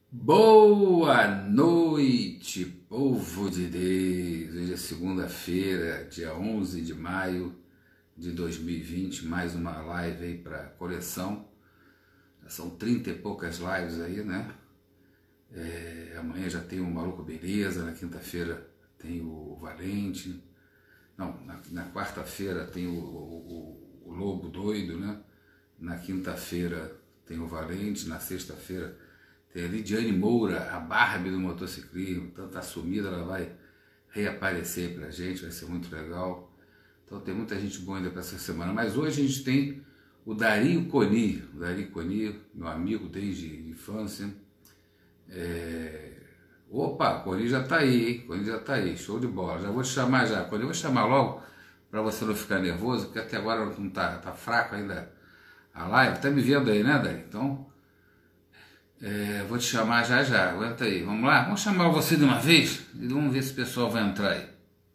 Boa noite, povo de Deus. Hoje é segunda-feira, dia 11 de maio de 2020, mais uma live aí para coleção. Já são 30 e poucas lives aí, né? Amanhã já tem o Maluco Beleza, na quinta-feira tem o Valente. Não, na quarta-feira tem o Lobo Doido, né? Na quinta-feira tem o Valente, na sexta-feira tem a Lidiane Moura, a Barbie do motociclismo. Então tá sumida, ela vai reaparecer pra gente, vai ser muito legal. Então tem muita gente boa ainda para essa semana. Mas hoje a gente tem o Dario Coni. O Dario Coni, meu amigo desde a infância. Opa, Coni já tá aí, hein? Coni já tá aí, show de bola. Já vou te chamar já. Coni, eu vou te chamar logo para você não ficar nervoso, porque até agora não tá fraco ainda a live. Tá me vendo aí, né, Dario? Então, vou te chamar já já. Aguenta aí. Vamos lá? Vamos chamar você de uma vez e vamos ver se o pessoal vai entrar aí.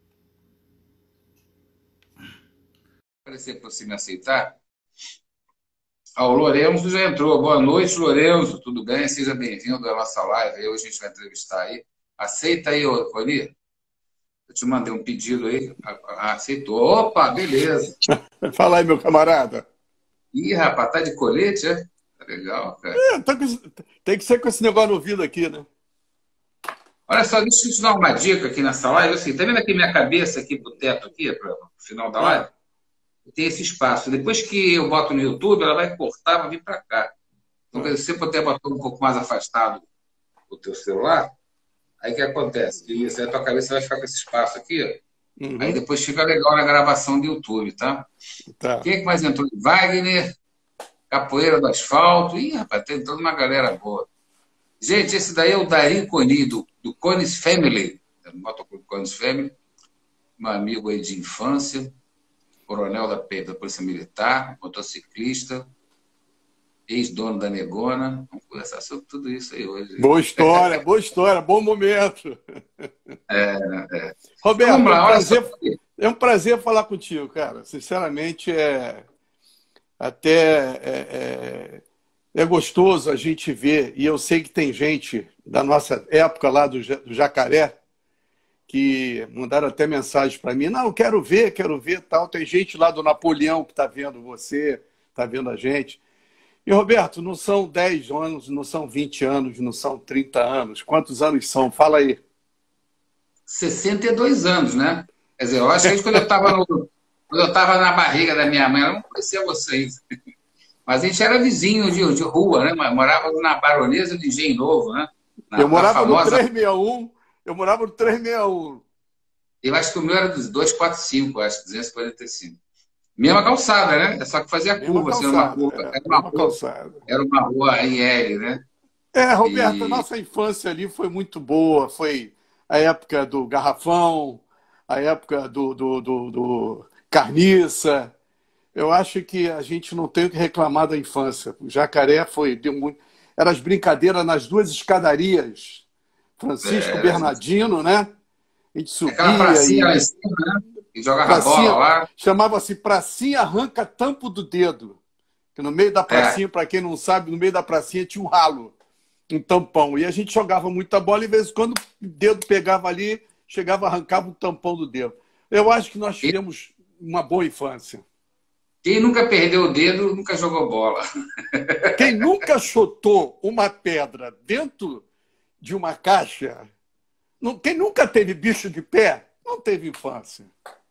Aparecer para você me aceitar. O Lourenço já entrou. Boa noite, Lourenço. Tudo bem? Seja bem-vindo à nossa live. Hoje a gente vai entrevistar aí. Aceita aí, Coni. Eu te mandei um pedido aí. Aceitou. Opa, beleza. Fala aí, meu camarada. Ih, rapaz, tá de colete, é? Tá legal, cara. Tem que ser com esse negócio no ouvido aqui, né? Olha só, deixa eu te dar uma dica aqui nessa live. Assim, tá vendo aqui minha cabeça aqui pro teto aqui, para o final da live? Ah, Tem esse espaço. Depois que eu boto no YouTube, ela vai cortar, vai vir para cá. Então, ah. se você puder botar um pouco mais afastado o teu celular, aí o que acontece? Isso, aí a tua cabeça vai ficar com esse espaço aqui, ó. Aí Uhum, depois fica legal na gravação do YouTube, tá? tá. Quem é que mais entrou? Wagner, Capoeira do Asfalto. Ih, rapaz, tem toda uma galera boa. Gente, esse daí é o Darim Coni, do Cones Family. Do Motoclube Cones Family. Um amigo aí de infância, coronel da Polícia Militar, motociclista, ex-dono da Negona. Vamos conversar sobre tudo isso aí hoje. Boa história, bom momento. Então vamos Roberto, lá, olha só. é um prazer falar contigo, cara. Sinceramente, até é gostoso a gente ver, e eu sei que tem gente da nossa época lá do Jacaré, que mandaram até mensagem para mim, não, quero ver, tal. Tem gente lá do Napoleão que está vendo você, está vendo a gente. E, Roberto, não são 10 anos, não são 20 anos, não são 30 anos. Quantos anos são? Fala aí. 62 anos, né? Quer dizer, eu acho que quando eu estava na barriga da minha mãe, eu não conhecia vocês. Mas a gente era vizinho de rua, né? Morava na Baronesa do Engenho Novo, né? Eu Na morava no famosa. 361, eu morava no 361. Eu acho que o meu era dos 245, acho, 245. Mesma calçada, né? É só que fazia Mesma curva, assim, era uma calçada, curva, mesma calçada. era uma rua em L, né? Roberto, a E nossa infância ali foi muito boa. Foi a época do garrafão, a época do carniça. Eu acho que a gente não tem o que reclamar da infância. O Jacaré deu muito. Eram as brincadeiras nas duas escadarias. Francisco é, Bernardino, né? A gente aquela subia pracinha lá em e cima, né? E jogava bola pracinha, lá. chamava-se Pracinha Arranca Tampo do Dedo. Que no meio da É, pracinha, para quem não sabe, no meio da pracinha tinha um ralo, um tampão. E a gente jogava muita bola e, de vez em quando, o dedo pegava ali, chegava, arrancava o tampão do dedo. Eu acho que nós quem, tivemos uma boa infância. quem nunca perdeu o dedo, nunca jogou bola. Quem nunca chutou uma pedra dentro de uma caixa, quem nunca teve bicho de pé, não teve infância.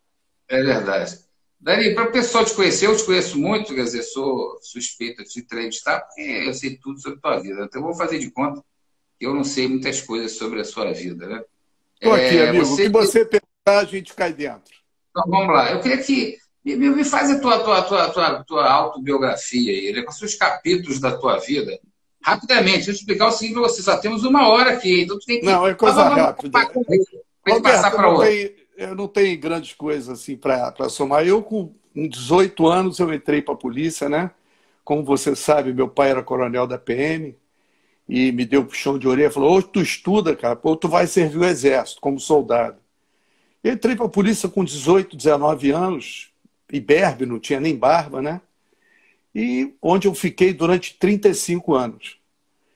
É verdade. Dani, para o pessoal te conhecer, eu te conheço muito, quer dizer, sou suspeita de te entrevistar, porque eu sei tudo sobre a tua vida. Então, eu vou fazer de conta que eu não sei muitas coisas sobre a sua vida, né? Estou aqui, amigo. O que Você. você perguntar, a gente cai dentro. Então, vamos lá. Eu queria que. Me faz a tua autobiografia aí, né? Com os capítulos da tua vida. Rapidamente, deixa eu explicar o seguinte para você. Só temos uma hora aqui, então tu tem que. Não, é Mas coisa vamos rápida. para passar Roberto, para outra. eu não tenho grandes coisas assim para somar. Eu, com 18 anos, eu entrei para a polícia, né? Como você sabe, meu pai era coronel da PM e me deu um puxão de orelha, falou, ou tu estuda, cara, ou tu vai servir o exército como soldado. Eu entrei para a polícia com 18, 19 anos, imberbe, não tinha nem barba, né? E onde eu fiquei durante 35 anos.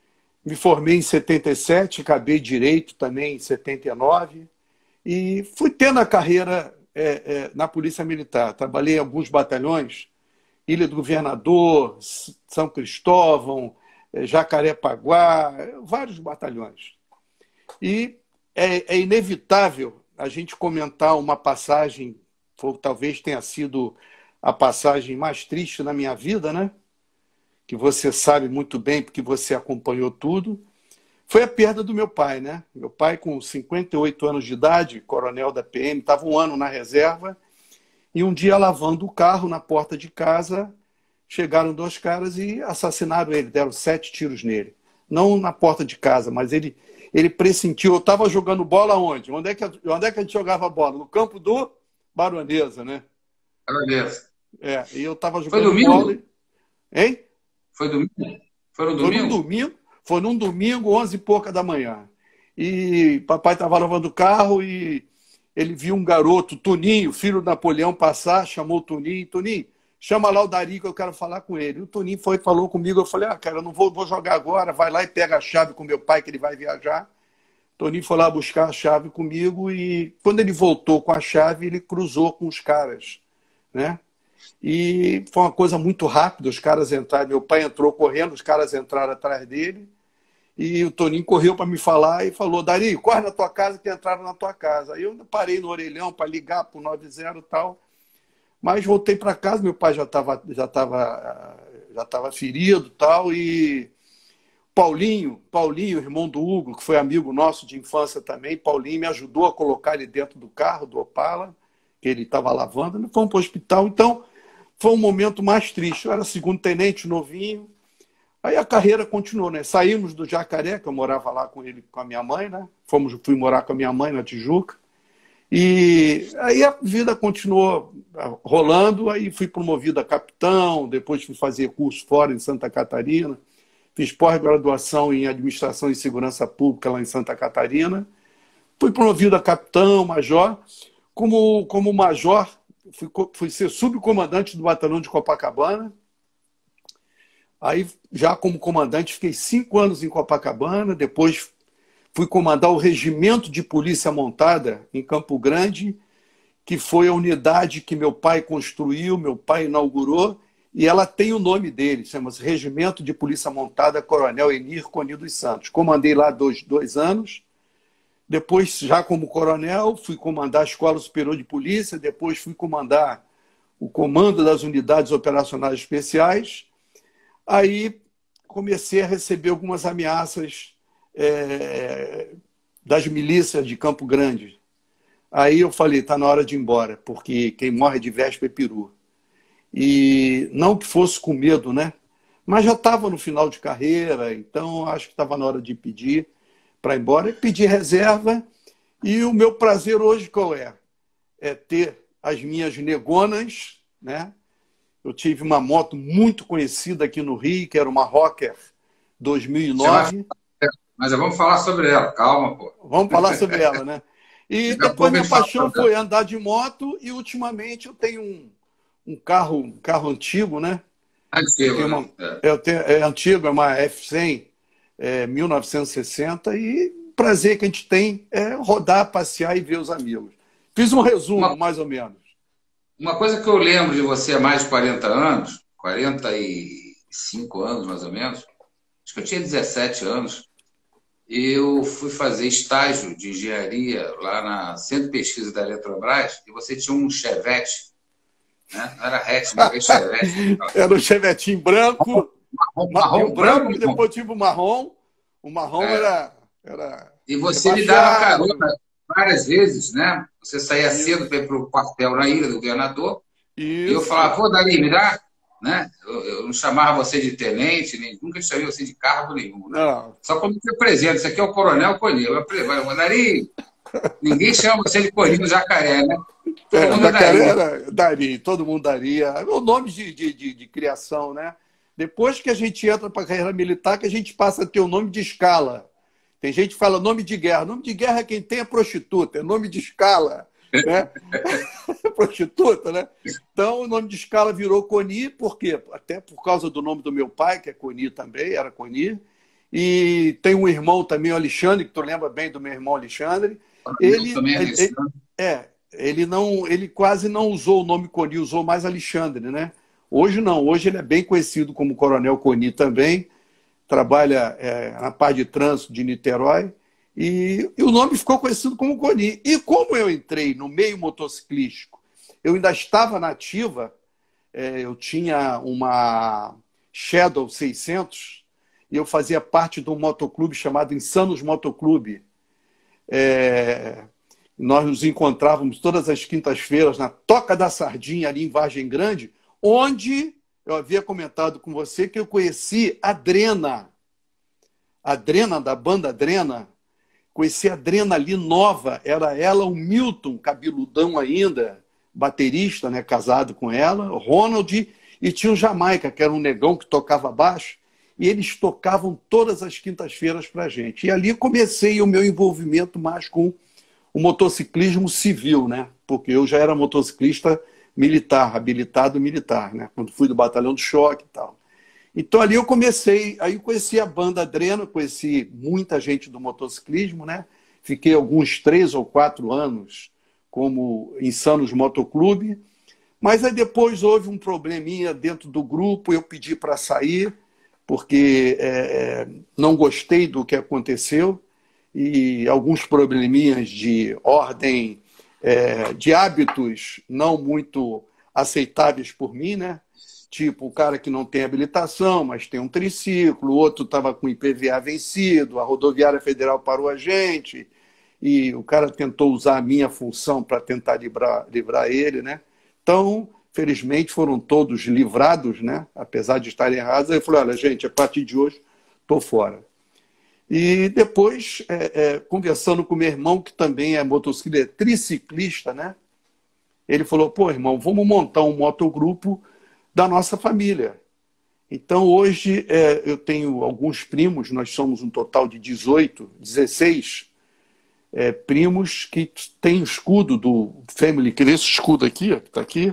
Me formei em 77, acabei direito também em 79 e fui tendo a carreira na Polícia Militar. Trabalhei em alguns batalhões, Ilha do Governador, São Cristóvão, Jacarepaguá, vários batalhões. E é inevitável a gente comentar uma passagem, talvez tenha sido a passagem mais triste na minha vida, né? Que você sabe muito bem, porque você acompanhou tudo, foi a perda do meu pai, né? Meu pai, com 58 anos de idade, coronel da PM, estava um ano na reserva, e um dia, lavando o carro na porta de casa, chegaram dois caras e assassinaram ele, deram 7 tiros nele. Não na porta de casa, mas ele pressentiu. Eu estava jogando bola onde? Onde é que a gente jogava bola? No campo do Baronesa, né? Baronesa. E eu estava Foi jogando domingo? bola. Hein? Foi domingo? Foi no domingo? Foi num domingo, 11 e pouca da manhã. E papai estava lavando o carro e ele viu um garoto, Toninho, filho do Napoleão, passar, chamou o Toninho. Toninho, chama lá o Dari que eu quero falar com ele. O Toninho foi e falou comigo. Eu falei, cara, eu não vou jogar agora. Vai lá e pega a chave com meu pai, que ele vai viajar. O Toninho foi lá buscar a chave comigo e quando ele voltou com a chave, ele cruzou com os caras, né? E foi uma coisa muito rápida. Os caras entraram, meu pai entrou correndo, os caras entraram atrás dele. E o Toninho correu para me falar e falou, Dari, corre na tua casa que entraram na tua casa. Aí eu parei no orelhão para ligar para o 90 e tal, mas voltei para casa, meu pai já estava ferido tal, e Paulinho, irmão do Hugo, que foi amigo nosso de infância também, Paulinho me ajudou a colocar ele dentro do carro, do Opala, que ele estava lavando, e fomos para o hospital. Então, foi um momento mais triste. Eu era segundo-tenente, novinho. Aí a carreira continuou, né? Saímos do Jacaré, que eu morava lá com ele, com a minha mãe, né? Fui morar com a minha mãe na Tijuca. E aí a vida continuou rolando, aí fui promovido a capitão, depois fui fazer curso fora em Santa Catarina, fiz pós-graduação em Administração e Segurança Pública lá em Santa Catarina, fui promovido a capitão, major. Como major, fui ser subcomandante do batalhão de Copacabana. Aí, já como comandante, fiquei 5 anos em Copacabana, depois fui comandar o Regimento de Polícia Montada em Campo Grande, que foi a unidade que meu pai construiu, meu pai inaugurou, e ela tem o nome dele, chama-se Regimento de Polícia Montada Coronel Enir Coni dos Santos. Comandei lá 2 anos, depois, já como coronel, fui comandar a Escola Superior de Polícia, depois fui comandar o Comando das Unidades Operacionais Especiais. Aí comecei a receber algumas ameaças das milícias de Campo Grande. Aí eu falei, está na hora de ir embora, porque quem morre de véspera é peru. E não que fosse com medo, né? Mas já estava no final de carreira, então acho que estava na hora de pedir para ir embora. E pedi reserva, e o meu prazer hoje qual é? É ter as minhas negonas, né? Eu tive uma moto muito conhecida aqui no Rio, que era uma Rocker 2009. Mas já vamos falar sobre ela, calma, pô. Vamos falar sobre ela, né? E depois minha paixão foi andar de moto, e ultimamente eu tenho um carro antigo, né? Antigo, é antigo, é uma F100 1960, e o prazer que a gente tem é rodar, passear e ver os amigos. Fiz um resumo, mais ou menos. Uma coisa que eu lembro de você há mais de 40 anos, 45 anos mais ou menos, acho que eu tinha 17 anos, eu fui fazer estágio de engenharia lá na Centro de Pesquisa da Eletrobras, e você tinha um Chevette, né? Não era hatch, mas era Chevette. Era um Chevetinho branco, marrom branco, e depois tive o marrom. O marrom era e você me dava carona várias vezes, né? Você saía cedo para ir para o quartel na Ilha do Governador. E eu falava, pô, Dari, me dá. Né? Eu não chamava você de tenente, nunca te chamei você de cargo nenhum. Né? Só quando você apresenta, isso aqui é o Coronel Coni. Eu Dari, ninguém chama você de Coni no Jacaré, né? Jacaré era Dari, todo mundo daria. É o nome de criação, né? Depois que a gente entra para a carreira militar, que a gente passa a ter o nome de escala. Tem gente que fala nome de guerra. Nome de guerra é quem tem a prostituta, é nome de escala. Né? Prostituta, né? Então o nome de escala virou Coni, por quê? Até por causa do nome do meu pai, que é Coni também, era Coni. E tem um irmão também, o Alexandre, que tu lembra bem do meu irmão Alexandre. Ele, também é ele, ele quase não usou o nome Coni, usou mais Alexandre, né? Hoje não, hoje ele é bem conhecido como Coronel Coni também, trabalha na parte de trânsito de Niterói, e o nome ficou conhecido como Coni. E como eu entrei no meio motociclístico, eu ainda estava na ativa, eu tinha uma Shadow 600, e eu fazia parte de um motoclube chamado Insanos Motoclube. Nós nos encontrávamos todas as quintas-feiras na Toca da Sardinha, ali em Vargem Grande, onde eu havia comentado com você que eu conheci a Drena. A Drena, da banda Drena. Conheci a Drena ali nova. Era ela, o Milton, cabeludão ainda, baterista, né, casado com ela, o Ronald, e tinha o Jamaica, que era um negão que tocava baixo, e eles tocavam todas as quintas-feiras para a gente. E ali comecei o meu envolvimento mais com o motociclismo civil, né? Porque eu já era motociclista militar, habilitado militar, né? Quando fui do batalhão de choque e tal. Então ali eu comecei, aí eu conheci a banda Adreno, conheci muita gente do motociclismo, né? Fiquei alguns 3 ou 4 anos como Insanos Motoclube, mas aí depois houve um probleminha dentro do grupo, eu pedi para sair, porque não gostei do que aconteceu, e alguns probleminhas de ordem, de hábitos não muito aceitáveis por mim, né? Tipo, o cara que não tem habilitação, mas tem um triciclo, o outro estava com IPVA vencido, a rodoviária federal parou a gente, e o cara tentou usar a minha função para tentar livrar ele, né? Então, felizmente, foram todos livrados, né? Apesar de estarem errados. Aí eu falei, olha, gente, a partir de hoje, estou fora. E depois, conversando com meu irmão, que também é motociclista, triciclista, né? Ele falou, pô, irmão, vamos montar um motogrupo da nossa família. Então, hoje, eu tenho alguns primos, nós somos um total de 16 primos que têm o escudo do Family, que esse escudo aqui, ó, que está aqui,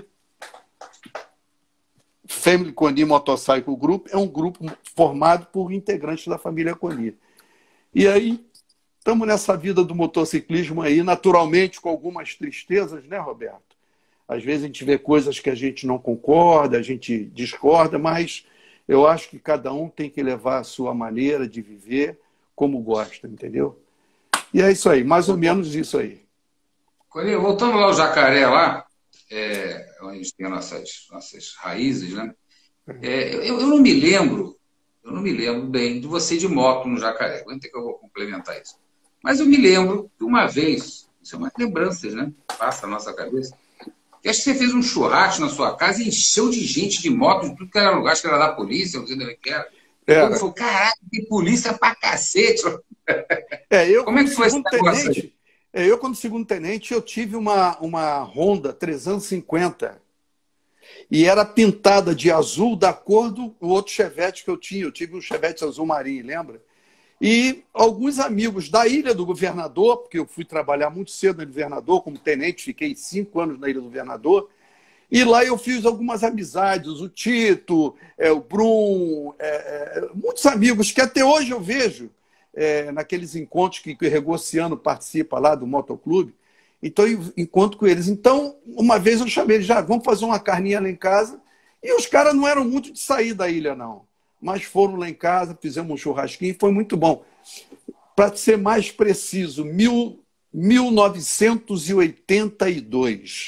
Family Coni Motorcycle Group, é um grupo formado por integrantes da família Coni. E aí, estamos nessa vida do motociclismo aí, naturalmente com algumas tristezas, né, Roberto? Às vezes a gente vê coisas que a gente não concorda, a gente discorda, mas eu acho que cada um tem que levar a sua maneira de viver como gosta, entendeu? E é isso aí, mais ou menos isso aí. Voltando lá ao Jacaré, lá, onde a gente tem nossas raízes, né? Eu não me lembro bem de você de moto no Jacaré. Quando é que eu vou complementar isso? Mas eu me lembro que uma vez, isso é umas lembranças, né? Passa a nossa cabeça. Eu acho que você fez um churrasco na sua casa e encheu de gente de moto, de tudo que era lugar, acho que era da polícia, não sei onde que era. Eu falei, caralho, tem polícia pra cacete. Como é que foi esse negócio aí? Eu, como segundo-tenente, eu tive uma Honda 350 e era pintada de azul da cor do outro Chevette que eu tinha. Eu tive um Chevette azul marinho, lembra? E alguns amigos da Ilha do Governador, porque eu fui trabalhar muito cedo no Governador como tenente, fiquei 5 anos na Ilha do Governador, e lá eu fiz algumas amizades, o Tito, o Brum, muitos amigos que até hoje eu vejo naqueles encontros que o Regociano participa lá do motoclube. Então eu encontro com eles. Então, uma vez eu chamei eles, vamos fazer uma carninha lá em casa, e os caras não eram muito de sair da ilha, não. Mas foram lá em casa, fizemos um churrasquinho e foi muito bom. Para ser mais preciso, 1982.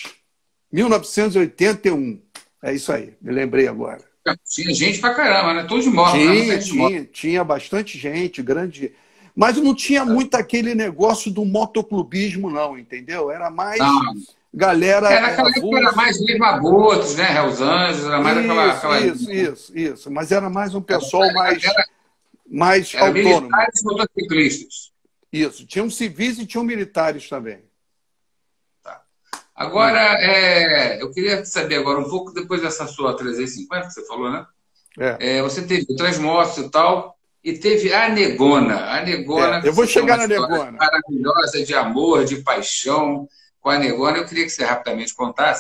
1981. É isso aí, me lembrei agora. Tinha gente pra caramba, né? Todos de moto. Tinha bastante gente, grande. Mas não tinha muito aquele negócio do motoclubismo, não, entendeu? Era mais galera... Naquela época era mais Lima-Botos, né? Hells Anjos, era mais aquela... Isso. Mas era mais um pessoal mais autônomo. Militares e motociclistas. Isso. Tinham civis e tinham militares também. Tá. Agora, eu queria saber agora um pouco, depois dessa sua 350 que você falou, né? Você teve outras motos e tal... E teve a Negona. A Negona... eu vou chegar na Negona. Maravilhosa, de amor, de paixão com a Negona. Eu queria que você rapidamente contasse.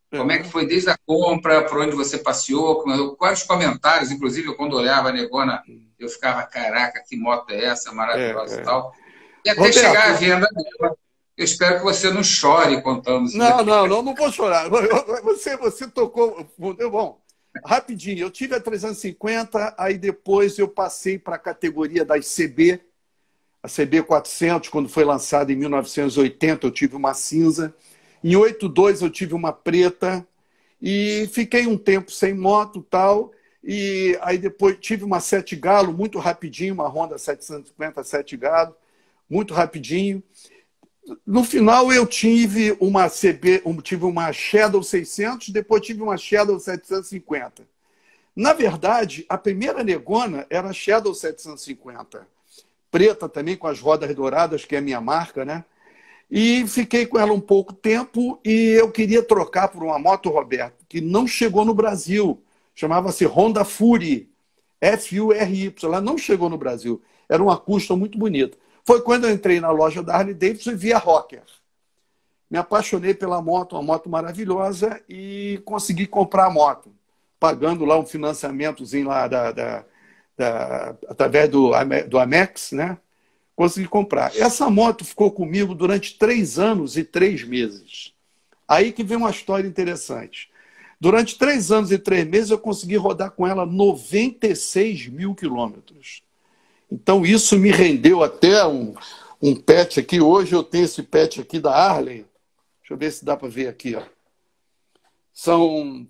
Como é que foi desde a compra, por onde você passeou, quais comentários, inclusive, quando eu olhava a Negona, eu ficava, caraca, que moto é essa, maravilhosa e É. tal. E até chegar à Roberto, venda dela. Eu espero que você não chore contando isso não, daí. não, não, não vou chorar. Você tocou. Bom, rapidinho, eu tive a 350, aí depois eu passei para a categoria das CB, a CB 400, quando foi lançada em 1980, eu tive uma cinza. Em 82 eu tive uma preta e fiquei um tempo sem moto e tal. E aí depois tive uma 7 Galo, muito rapidinho, uma Honda 750 7 Galo, muito rapidinho. No final eu tive uma CB, tive uma Shadow 600, depois tive uma Shadow 750. Na verdade, a primeira Negona era a Shadow 750, preta também, com as rodas douradas, que é a minha marca, né? E fiquei com ela um pouco tempo e eu queria trocar por uma moto, Roberto, que não chegou no Brasil. Chamava-se Honda Fury, Fury. Ela não chegou no Brasil. Era uma custom muito bonita. Foi quando eu entrei na loja da Harley Davidson e vi a Rocker. Me apaixonei pela moto, uma moto maravilhosa, e consegui comprar a moto, pagando lá um financiamentozinho lá através do Amex, né? Consegui comprar. Essa moto ficou comigo durante 3 anos e 3 meses. Aí que vem uma história interessante. Durante 3 anos e 3 meses eu consegui rodar com ela 96 mil quilômetros. Então isso me rendeu até um pet aqui. Hoje eu tenho esse pet aqui da Harley. Deixa eu ver se dá para ver aqui. Ó. São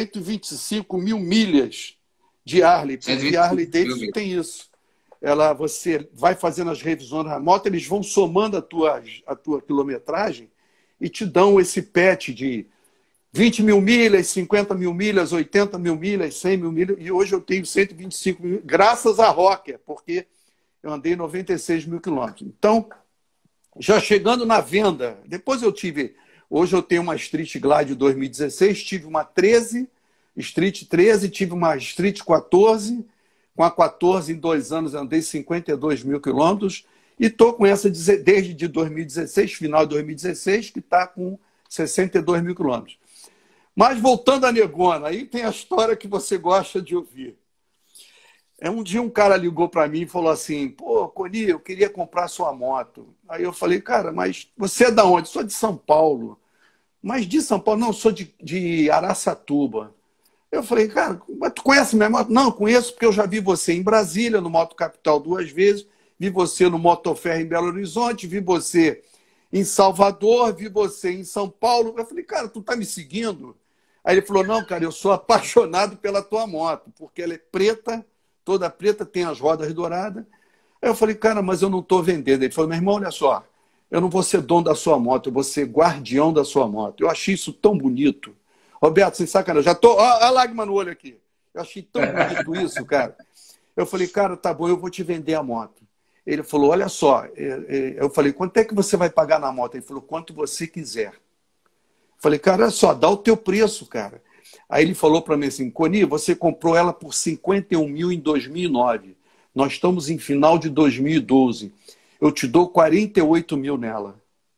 125 mil milhas de Harley, porque a Harley Davidson tem isso. Você vai fazendo as revisões da moto, eles vão somando a tua quilometragem e te dão esse pet de 20 mil milhas, 50 mil milhas, 80 mil milhas, 100 mil milhas, e hoje eu tenho 125 mil, graças à Rocker, porque eu andei 96 mil quilômetros. Então, já chegando na venda, hoje eu tenho uma Street Glide 2016, tive uma 13, Street 13, tive uma Street 14, com a 14 em 2 anos andei 52 mil quilômetros, e estou com essa desde 2016, final de 2016, que está com 62 mil quilômetros. Mas voltando à Negona, aí tem a história que você gosta de ouvir. Um dia um cara ligou para mim e falou assim, pô, Coni, eu queria comprar sua moto. Aí eu falei, cara, mas você é da onde? Sou de São Paulo. Mas de São Paulo? Não, sou de Araçatuba. Eu falei, cara, mas tu conhece minha moto? Não, conheço porque eu já vi você em Brasília, no Moto Capital 2 vezes, vi você no Motoferro em Belo Horizonte, vi você em Salvador, vi você em São Paulo. Eu falei, cara, tu tá me seguindo? Aí ele falou, não, cara, eu sou apaixonado pela tua moto, porque ela é preta, toda preta, tem as rodas douradas. Aí eu falei, cara, mas eu não estou vendendo. Ele falou, meu irmão, olha só, eu não vou ser dono da sua moto, eu vou ser guardião da sua moto. Eu achei isso tão bonito. Roberto, sem sacanagem, já tô. Ó, a lágrima no olho aqui. Eu achei tão bonito isso, cara. Eu falei, cara, tá bom, eu vou te vender a moto. Ele falou, olha só. Eu falei, quanto é que você vai pagar na moto? Ele falou, quanto você quiser. Eu falei, cara, olha só, dá o teu preço, cara. Aí ele falou para mim assim, Coni, você comprou ela por 51 mil em 2009. Nós estamos em final de 2012. Eu te dou 48 mil nela.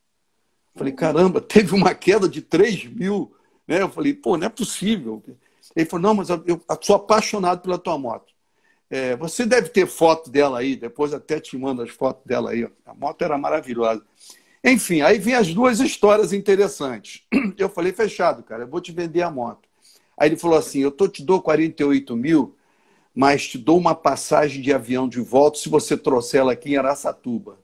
Eu falei, caramba, teve uma queda de 3 mil. Né? Eu falei, pô, não é possível. Ele falou, não, mas eu sou apaixonado pela tua moto. Você deve ter foto dela aí, depois até te mando as fotos dela aí. Ó. A moto era maravilhosa. Enfim, aí vem as 2 histórias interessantes. Eu falei, fechado, cara, eu vou te vender a moto. Aí ele falou assim, te dou 48 mil, mas te dou uma passagem de avião de volta se você trouxer ela aqui em Araçatuba.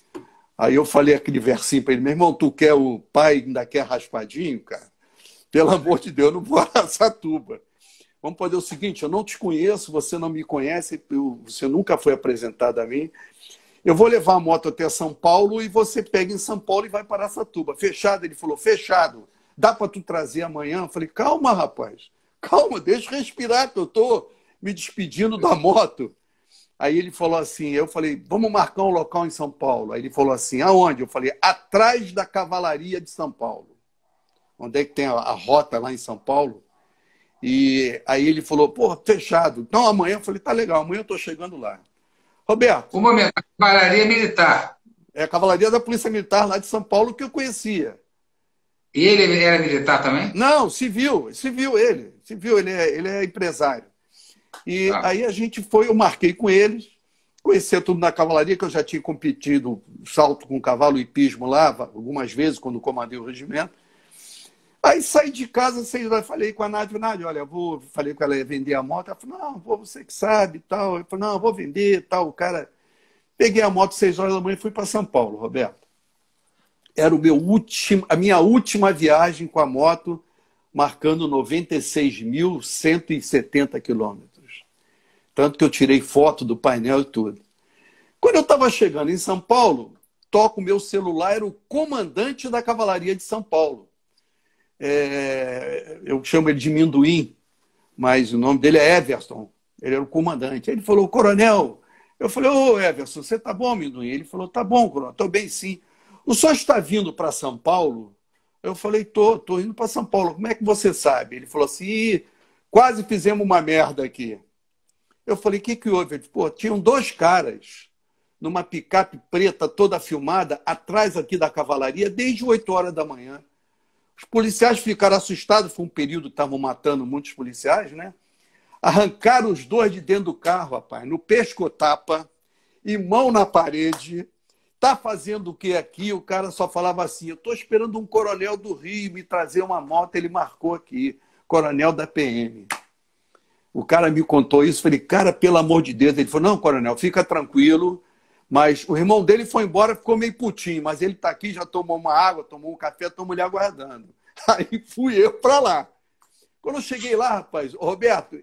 Aí eu falei aquele versinho para ele, meu irmão, tu quer o pai ainda quer raspadinho, cara? Pelo amor de Deus, eu não vou a Araçatuba. Vamos fazer o seguinte, eu não te conheço, você não me conhece, você nunca foi apresentado a mim. Eu vou levar a moto até São Paulo e você pega em São Paulo e vai para Araçatuba. Fechado? Ele falou, fechado. Dá para tu trazer amanhã? Eu falei, calma, rapaz. Calma, deixa eu respirar, que eu estou me despedindo da moto. Aí ele falou assim, eu falei, vamos marcar um local em São Paulo. Aí ele falou assim, aonde? Eu falei, atrás da Cavalaria de São Paulo. Onde é que tem a rota lá em São Paulo? E aí ele falou, pô, fechado. Então amanhã, eu falei, tá legal, amanhã eu estou chegando lá. Roberto. Um momento, a Cavalaria Militar. É a Cavalaria da Polícia Militar lá de São Paulo que eu conhecia. E ele era militar também? Não, civil, ele é empresário. E Tá. aí a gente foi, eu marquei com eles, conhecia tudo na cavalaria, que eu já tinha competido salto com cavalo e hipismo lá, algumas vezes, quando comandei o regimento. Aí saí de casa, 6 horas, falei com a Nádia, olha, falei com ela ia vender a moto. Ela falou, não, você que sabe, tal. Eu falei, não, vou vender, tal. O cara, peguei a moto 6 horas da manhã e fui para São Paulo, Roberto. Era a minha última viagem com a moto, marcando 96.170 quilômetros. Tanto que eu tirei foto do painel e tudo. Quando eu estava chegando em São Paulo, toco o meu celular, era o comandante da Cavalaria de São Paulo. Eu chamo ele de Minduim, mas o nome dele é Everson. Ele era o comandante. Aí ele falou, coronel. Eu falei, ô Everson, você tá bom, Minduim? Ele falou, tá bom, coronel, estou bem sim. O senhor está vindo para São Paulo? Eu falei, tô indo para São Paulo. Como é que você sabe? Ele falou assim, quase fizemos uma merda aqui. Eu falei, o que houve? Ele falou, tinham 2 caras numa picape preta toda filmada atrás aqui da cavalaria desde 8 horas da manhã. Os policiais ficaram assustados, foi um período que estavam matando muitos policiais, né? Arrancaram os 2 de dentro do carro, rapaz, no pescotapa e mão na parede. Tá fazendo o que aqui? O cara só falava assim, eu estou esperando um coronel do Rio me trazer uma moto, ele marcou aqui, coronel da PM. O cara me contou isso, falei, cara, pelo amor de Deus. Ele falou, não, coronel, fica tranquilo, mas o irmão dele foi embora, ficou meio putinho, mas ele está aqui, já tomou uma água, tomou um café, estamos lhe aguardando. Aí fui eu para lá. Quando eu cheguei lá, rapaz, o Roberto,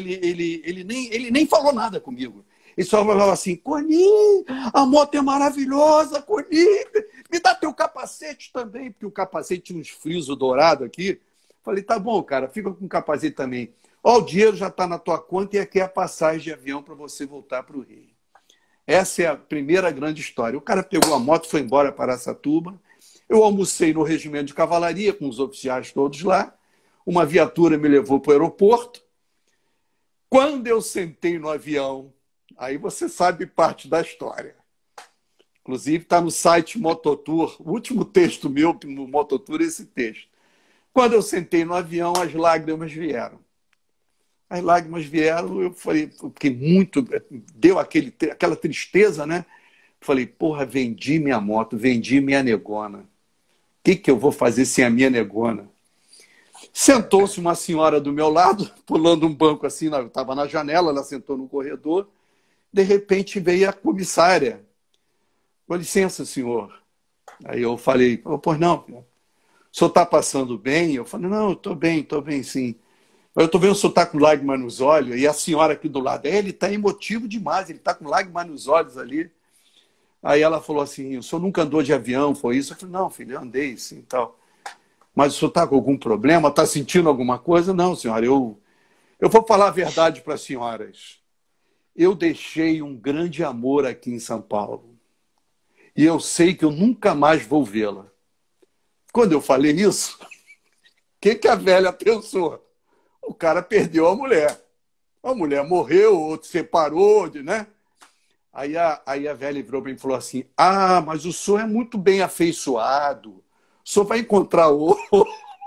ele nem falou nada comigo. Ele só falava assim, Coni, a moto é maravilhosa, Coni, me dá teu capacete também, porque o capacete tinha uns frisos dourados aqui. Falei, tá bom, cara, fica com o capacete também. Ó, o dinheiro já está na tua conta e aqui é a passagem de avião para você voltar para o Rio. Essa é a primeira grande história. O cara pegou a moto, foi embora para Araçatuba. Eu almocei no regimento de cavalaria, com os oficiais todos lá. Uma viatura me levou para o aeroporto. Quando eu sentei no avião, aí você sabe parte da história. Inclusive, está no site Mototour. O último texto meu no Mototour é esse texto. Quando eu sentei no avião, as lágrimas vieram. As lágrimas vieram, eu falei, eu fiquei muito... Deu aquela tristeza, né? Falei, porra, vendi minha moto, vendi minha negona. O que eu vou fazer sem a minha negona? Sentou-se uma senhora do meu lado, pulando um banco assim, eu estava na janela, ela sentou no corredor. De repente veio a comissária. Com licença, senhor. Aí eu falei, pois não, o senhor está passando bem? Eu falei, não, estou bem sim. Eu estou vendo o senhor está com lágrima nos olhos, e a senhora aqui do lado, ele está emotivo demais, ele está com lágrima nos olhos ali. Aí ela falou assim, o senhor nunca andou de avião, foi isso? Eu falei, não, filho, eu andei sim, tal. Mas o senhor está com algum problema? Está sentindo alguma coisa? Não, senhora, eu vou falar a verdade para as senhoras. Eu deixei um grande amor aqui em São Paulo. E eu sei que eu nunca mais vou vê-la. Quando eu falei isso, o que a velha pensou? O cara perdeu a mulher. A mulher morreu, o outro separou, né? Aí a velha virou para mim e falou assim, mas o senhor é muito bem afeiçoado. O senhor vai encontrar outra.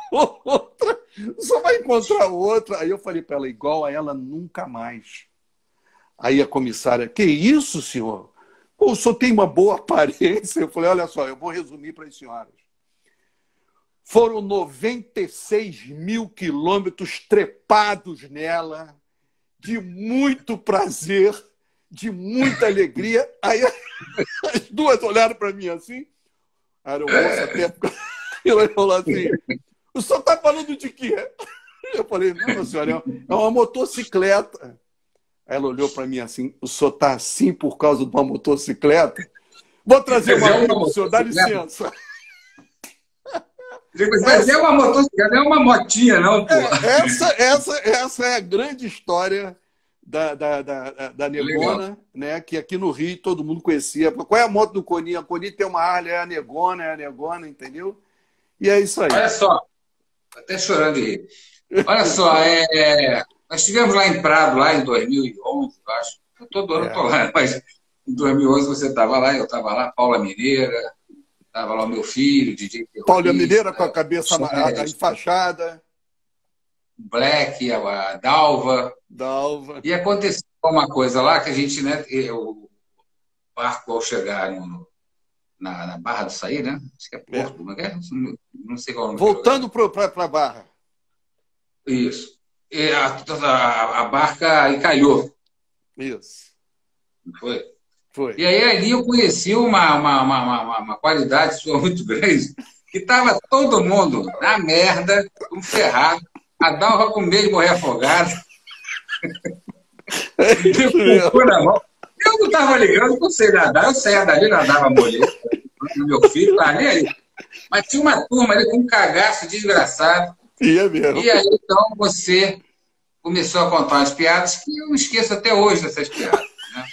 O senhor vai encontrar outra. Aí eu falei para ela, igual a ela, nunca mais. Aí a comissária, que isso, senhor? Pô, o senhor tem uma boa aparência. Eu falei, olha só, eu vou resumir para as senhoras. Foram 96.000 quilômetros trepados nela, de muito prazer, de muita alegria. Aí as duas olharam para mim assim, a aeromoça até... Ela falou assim, o senhor está falando de quê? Eu falei, não, senhora, é uma motocicleta. Ela olhou para mim assim, o senhor está assim por causa de uma motocicleta? Vou trazer uma amiga para o senhor, dá licença. Mas é uma motocicleta, não é uma motinha, não, pô. Essa é a grande história da Negona, né? Que aqui no Rio todo mundo conhecia. Qual é a moto do Coni? A Coni tem uma Harley, é a Negona, entendeu? E é isso aí. Olha só, até chorando de rir. Olha só, nós estivemos lá em Prado, lá em 2011, eu acho. Eu todo ano estou lá, mas em 2011 você estava lá, eu estava lá, Paula Mineira, Tava lá o meu filho, DJ Paulo terrorista, Mineira com a cabeça Chad, enfaixada, o Black, a Dalva. Dalva. E aconteceu uma coisa lá que a gente, né, o barco ao chegar na Barra do Saí, né? Acho que é É. Porto, não é? Não sei qual é o nome daquele Voltando lugar. para a Barra. Isso. E a barca encalhou, Isso. não foi? Foi. E aí ali eu conheci uma qualidade sua muito grande, que estava todo mundo na merda, um ferrado, a Dalva com medo de morrer afogada, É isso mesmo. com na mão. Eu não estava ligando que eu sei nadar, eu saía dali, nadava molhado, meu filho estava nem aí. Mas tinha uma turma ali com um cagaço desgraçado. Ia mesmo. E aí, então, você começou a contar umas piadas que eu não esqueço até hoje dessas piadas. Né?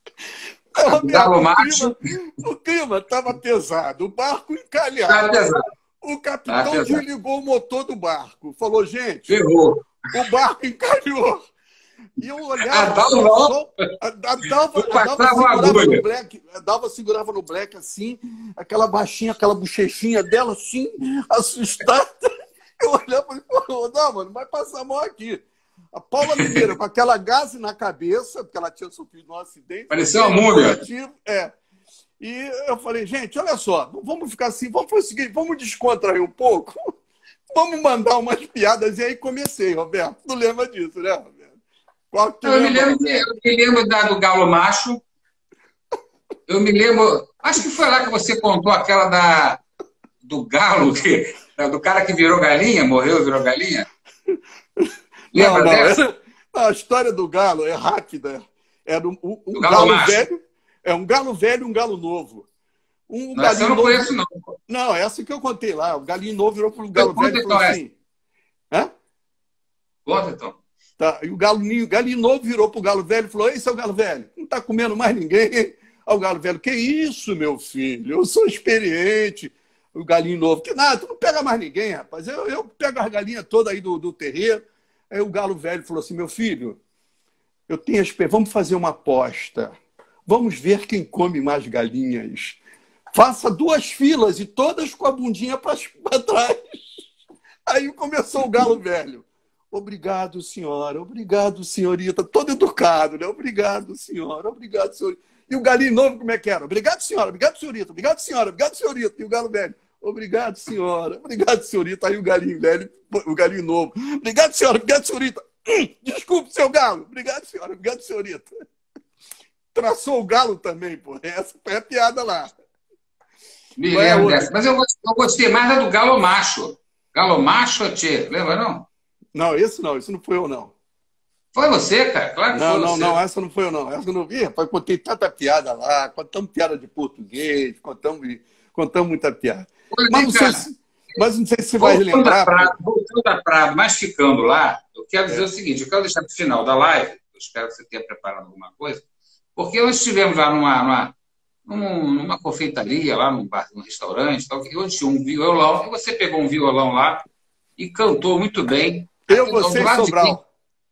Galo macho. O clima estava pesado, o barco Tá encalhado. pesado. O Tá capitão pesado. desligou o motor do barco. Falou, gente, Ferrou. o barco encalhou. E eu A olhava, Dalva, ó, a Dalva passava uma segurava no agulha. Black, a Dalva segurava no Black assim, aquela baixinha, aquela bochechinha dela assim, assustada. Eu olhava e falava, não, mano, vai passar mal aqui. A Paula Mineira, com aquela gase na cabeça, porque ela tinha sofrido um acidente. Parecia uma múmia. É. E eu falei, gente, olha só, não vamos ficar assim, vamos fazer o seguinte, vamos descontrair um pouco, vamos mandar umas piadas. E aí comecei, Roberto. Tu lembra disso, né, Roberto? Qual que tu Eu me lembra, lembro, do Galo Macho. Eu me lembro. Acho que foi lá que você contou aquela do galo, do cara que virou galinha, morreu e virou galinha. Não, Lembra não. dessa? A história do galo é rápida. Era um Do galo macho. velho, um galo velho e um galo novo. Um Não, essa eu galinho não novo. conheço, não. Não, essa que eu contei lá. O galinho novo virou para o galo Conta velho e então falou essa. assim. Hã? Conta então. Tá. E o galinho novo virou para o galo velho e falou: Ei, seu galo velho, não está comendo mais ninguém. Aí o galo velho, que isso, meu filho? Eu sou experiente. O galinho novo, que nada, tu não pega mais ninguém, rapaz. Eu pego as galinhas todas aí do terreiro. Aí o galo velho falou assim: meu filho, eu tenho vamos fazer uma aposta. Vamos ver quem come mais galinhas. Faça 2 filas e todas com a bundinha para trás. Aí começou o galo velho. Obrigado, senhora. Obrigado, senhorita. Todo educado, né? Obrigado, senhora. Obrigado, senhorita. E o galinho novo, como é que era? Obrigado, senhora. Obrigado, senhorita. Obrigado, senhora. Obrigado, senhorita. E o galo velho. Obrigado, senhora. Obrigado, senhorita. Aí o galinho velho, o galinho novo. Obrigado, senhora. Obrigado, senhorita. Desculpe, seu galo. Obrigado, senhora. Obrigado, senhorita. Traçou o galo também, pô. Essa foi a piada lá. Me Qual é a lembro outra? dessa. Mas eu gostei mais da do Galo Macho. Galo Macho, tchê. Lembra, não? Não, esse não foi eu, não. Foi você, cara. Claro que foi você. Não, essa não foi eu, não. Essa eu não vi, rapaz, contei tanta piada lá, contamos piada de português, contamos muita piada. Pois Mas é, não sei cara. se você vai relembrar. Voltando da Prado, mas ficando lá, eu quero dizer É. o seguinte, eu quero deixar para o final da live, eu espero que você tenha preparado alguma coisa, porque nós estivemos lá numa confeitaria, lá num bar, num restaurante, tal, e onde tinha um violão, e você pegou um violão lá e cantou muito bem. Eu, Aqui, você do e lado de quem? Sobral.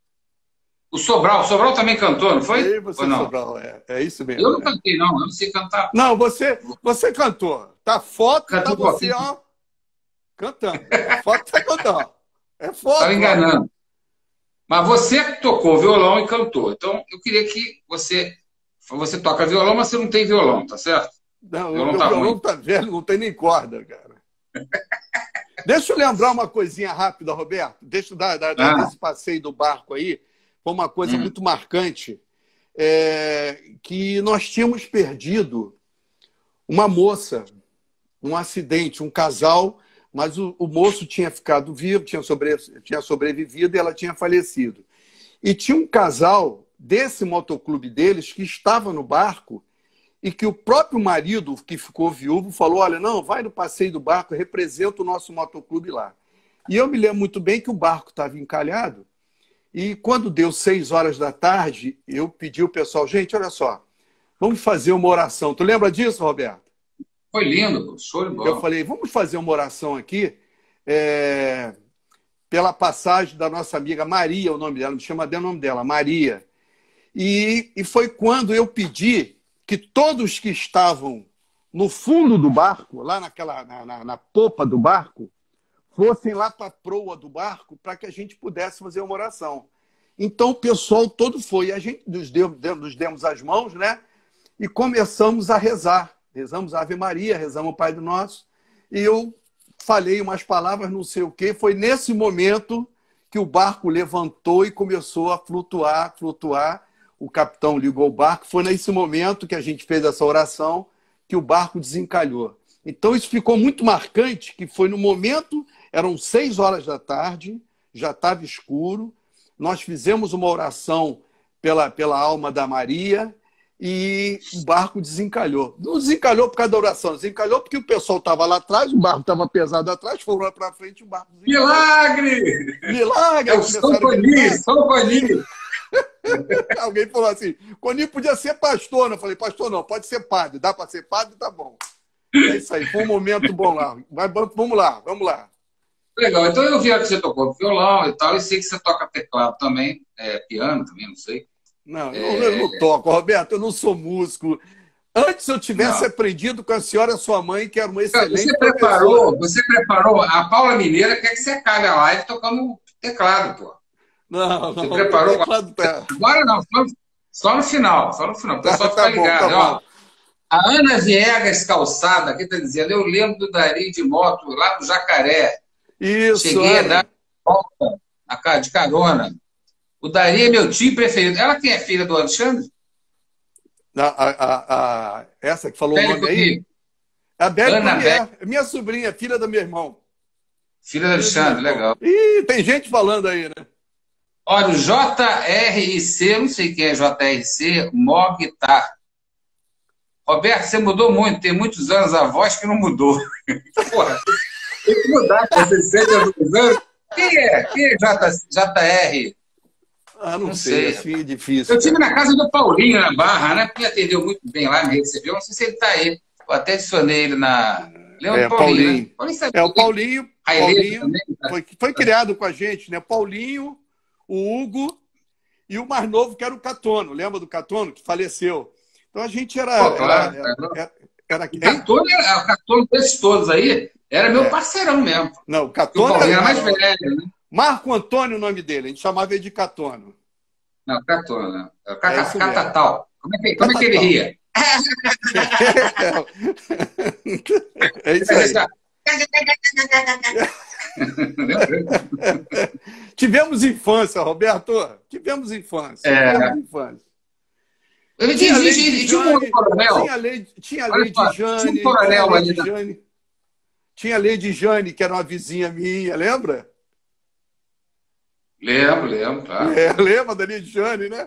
O Sobral também cantou, não foi? Eu, você Ou e não? Sobral, é isso mesmo. Eu não É. cantei, não, eu não sei cantar. Não, você cantou. Tá foto, tá Cantou um você, pouquinho. ó, cantando. A foto tá cantando. É foto. Estava Ó. enganando. Mas você tocou violão e cantou. Então, eu queria que você toca violão, mas você não tem violão, tá certo? Não, O o violão meu tá violão ruim. tá velho, não tem nem corda, cara. Deixa eu lembrar uma coisinha rápida, Roberto. Deixa eu dar Ah, desse passeio do barco aí. Foi uma coisa muito marcante. Que nós tínhamos perdido uma moça, um acidente, um casal, mas o moço tinha ficado vivo, tinha sobrevivido e ela tinha falecido. E tinha um casal desse motoclube deles que estava no barco e que o próprio marido, que ficou viúvo, falou: olha, não, vai no passeio do barco, representa o nosso motoclube lá. E eu me lembro muito bem que o barco estava encalhado e quando deu 6 horas da tarde, eu pedi ao pessoal: gente, olha só, vamos fazer uma oração. Tu lembra disso, Roberto? foi lindo, pô, show de Eu bola. falei: vamos fazer uma oração aqui pela passagem da nossa amiga Maria, o nome dela, me chama o nome dela, Maria. E foi quando eu pedi que todos que estavam no fundo do barco, lá na popa do barco, fossem lá para a proa do barco para que a gente pudesse fazer uma oração. Então o pessoal todo foi. A gente nos demos as mãos, né? E começamos a rezar. Rezamos a Ave Maria, rezamos o Pai do Nosso. E eu falei umas palavras, não sei o quê. Foi nesse momento que o barco levantou e começou a flutuar, flutuar. O capitão ligou o barco. Foi nesse momento que a gente fez essa oração que o barco desencalhou. Então isso ficou muito marcante, que foi no momento, eram 6 horas da tarde, já estava escuro, nós fizemos uma oração pela alma da Maria e o barco desencalhou. Não desencalhou por causa da oração, desencalhou porque o pessoal estava lá atrás, o barco estava pesado atrás, foram lá para frente e o barco desencalhou. Milagre! Milagre! É o São Coni, São Coni! Alguém falou assim, Coni podia ser pastor. Eu falei, pastor não, pode ser padre. Dá para ser padre? Tá bom. É isso aí, foi um momento bom lá. Mas vamos lá, vamos lá. Legal, então eu vi que você tocou violão e tal, e sei que você toca teclado também, piano também, não sei. Não, eu não toco, Roberto, eu não sou músico. Antes eu tivesse aprendido com a senhora, sua mãe, que era uma excelente Você preparou, a Paula Mineira quer que você acabe a live tocando teclado, pô. Não, você preparou? Agora não, só no final, o pessoal fica ligado. Ó, a Ana Viegas Calçada aqui está dizendo, eu lembro do Dari de moto lá do Jacaré. Isso, cheguei a dar volta de carona. O Dari é meu tio preferido. Ela quem é filha do Alexandre? Essa que falou o nome aí? A Bela é minha sobrinha, filha do meu irmão. Filha do Alexandre, legal. Ih, tem gente falando aí, né? Olha, o JRC, não sei quem é JRC, Moguitar. Roberto, você mudou muito, tem muitos anos a voz que não mudou. Porra, tem que mudar, você sente há muitos anos. Quem é JR? Ah, não sei, assim é difícil. Eu estive na casa do Paulinho, na Barra, né? Que me atendeu muito bem lá, me recebeu. Não sei se ele está aí. Eu até adicionei ele na... Lembra do Paulinho? Né? O Paulinho foi criado com a gente, né? Paulinho, o Hugo e o mais novo, que era o Catono. Lembra do Catono, que faleceu? Então a gente era... Pô, claro, o Catono desses todos aí era meu parceirão mesmo. Não, o Catono era mais velho, né? Marco Antônio, o nome dele. A gente chamava ele de Catono. Não, Catono, né? Catatal. Como é que ele ria? É isso aí. Tivemos infância, Roberto. Tivemos infância. Tinha um coronel. Tinha a Lady Jane. Tinha a Lady Jane, que era uma vizinha minha, lembra? Lembro, claro. Lembra da Lady Jane, né?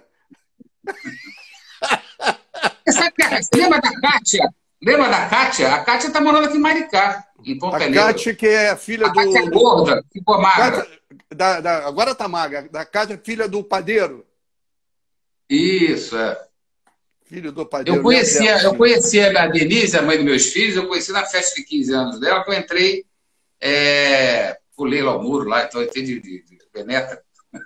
Você lembra da Kátia? Lembra da Kátia? A Kátia está morando aqui em Maricá, em Ponta Negra. A Kátia, que é filha do... A Kátia é gorda, ficou magra. Agora está magra. Da Kátia, filha do padeiro. Isso, Filho do padeiro. Eu conhecia a Denise, a mãe dos meus filhos, eu conheci na festa de 15 anos dela, que eu entrei, pulei lá o muro, lá, então eu entrei de penetra.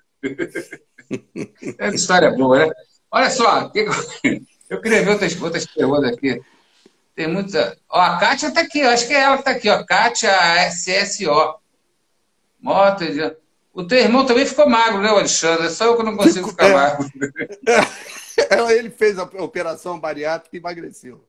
É uma história boa, né? Olha só, eu queria ver outras perguntas aqui. Tem muita. Ó, a Kátia está aqui, acho que é ela que está aqui, ó. Kátia SSO. Moto. O teu irmão também ficou magro, né, Alexandre? É só eu que não consigo ficar magro. Ele fez a operação bariátrica e emagreceu.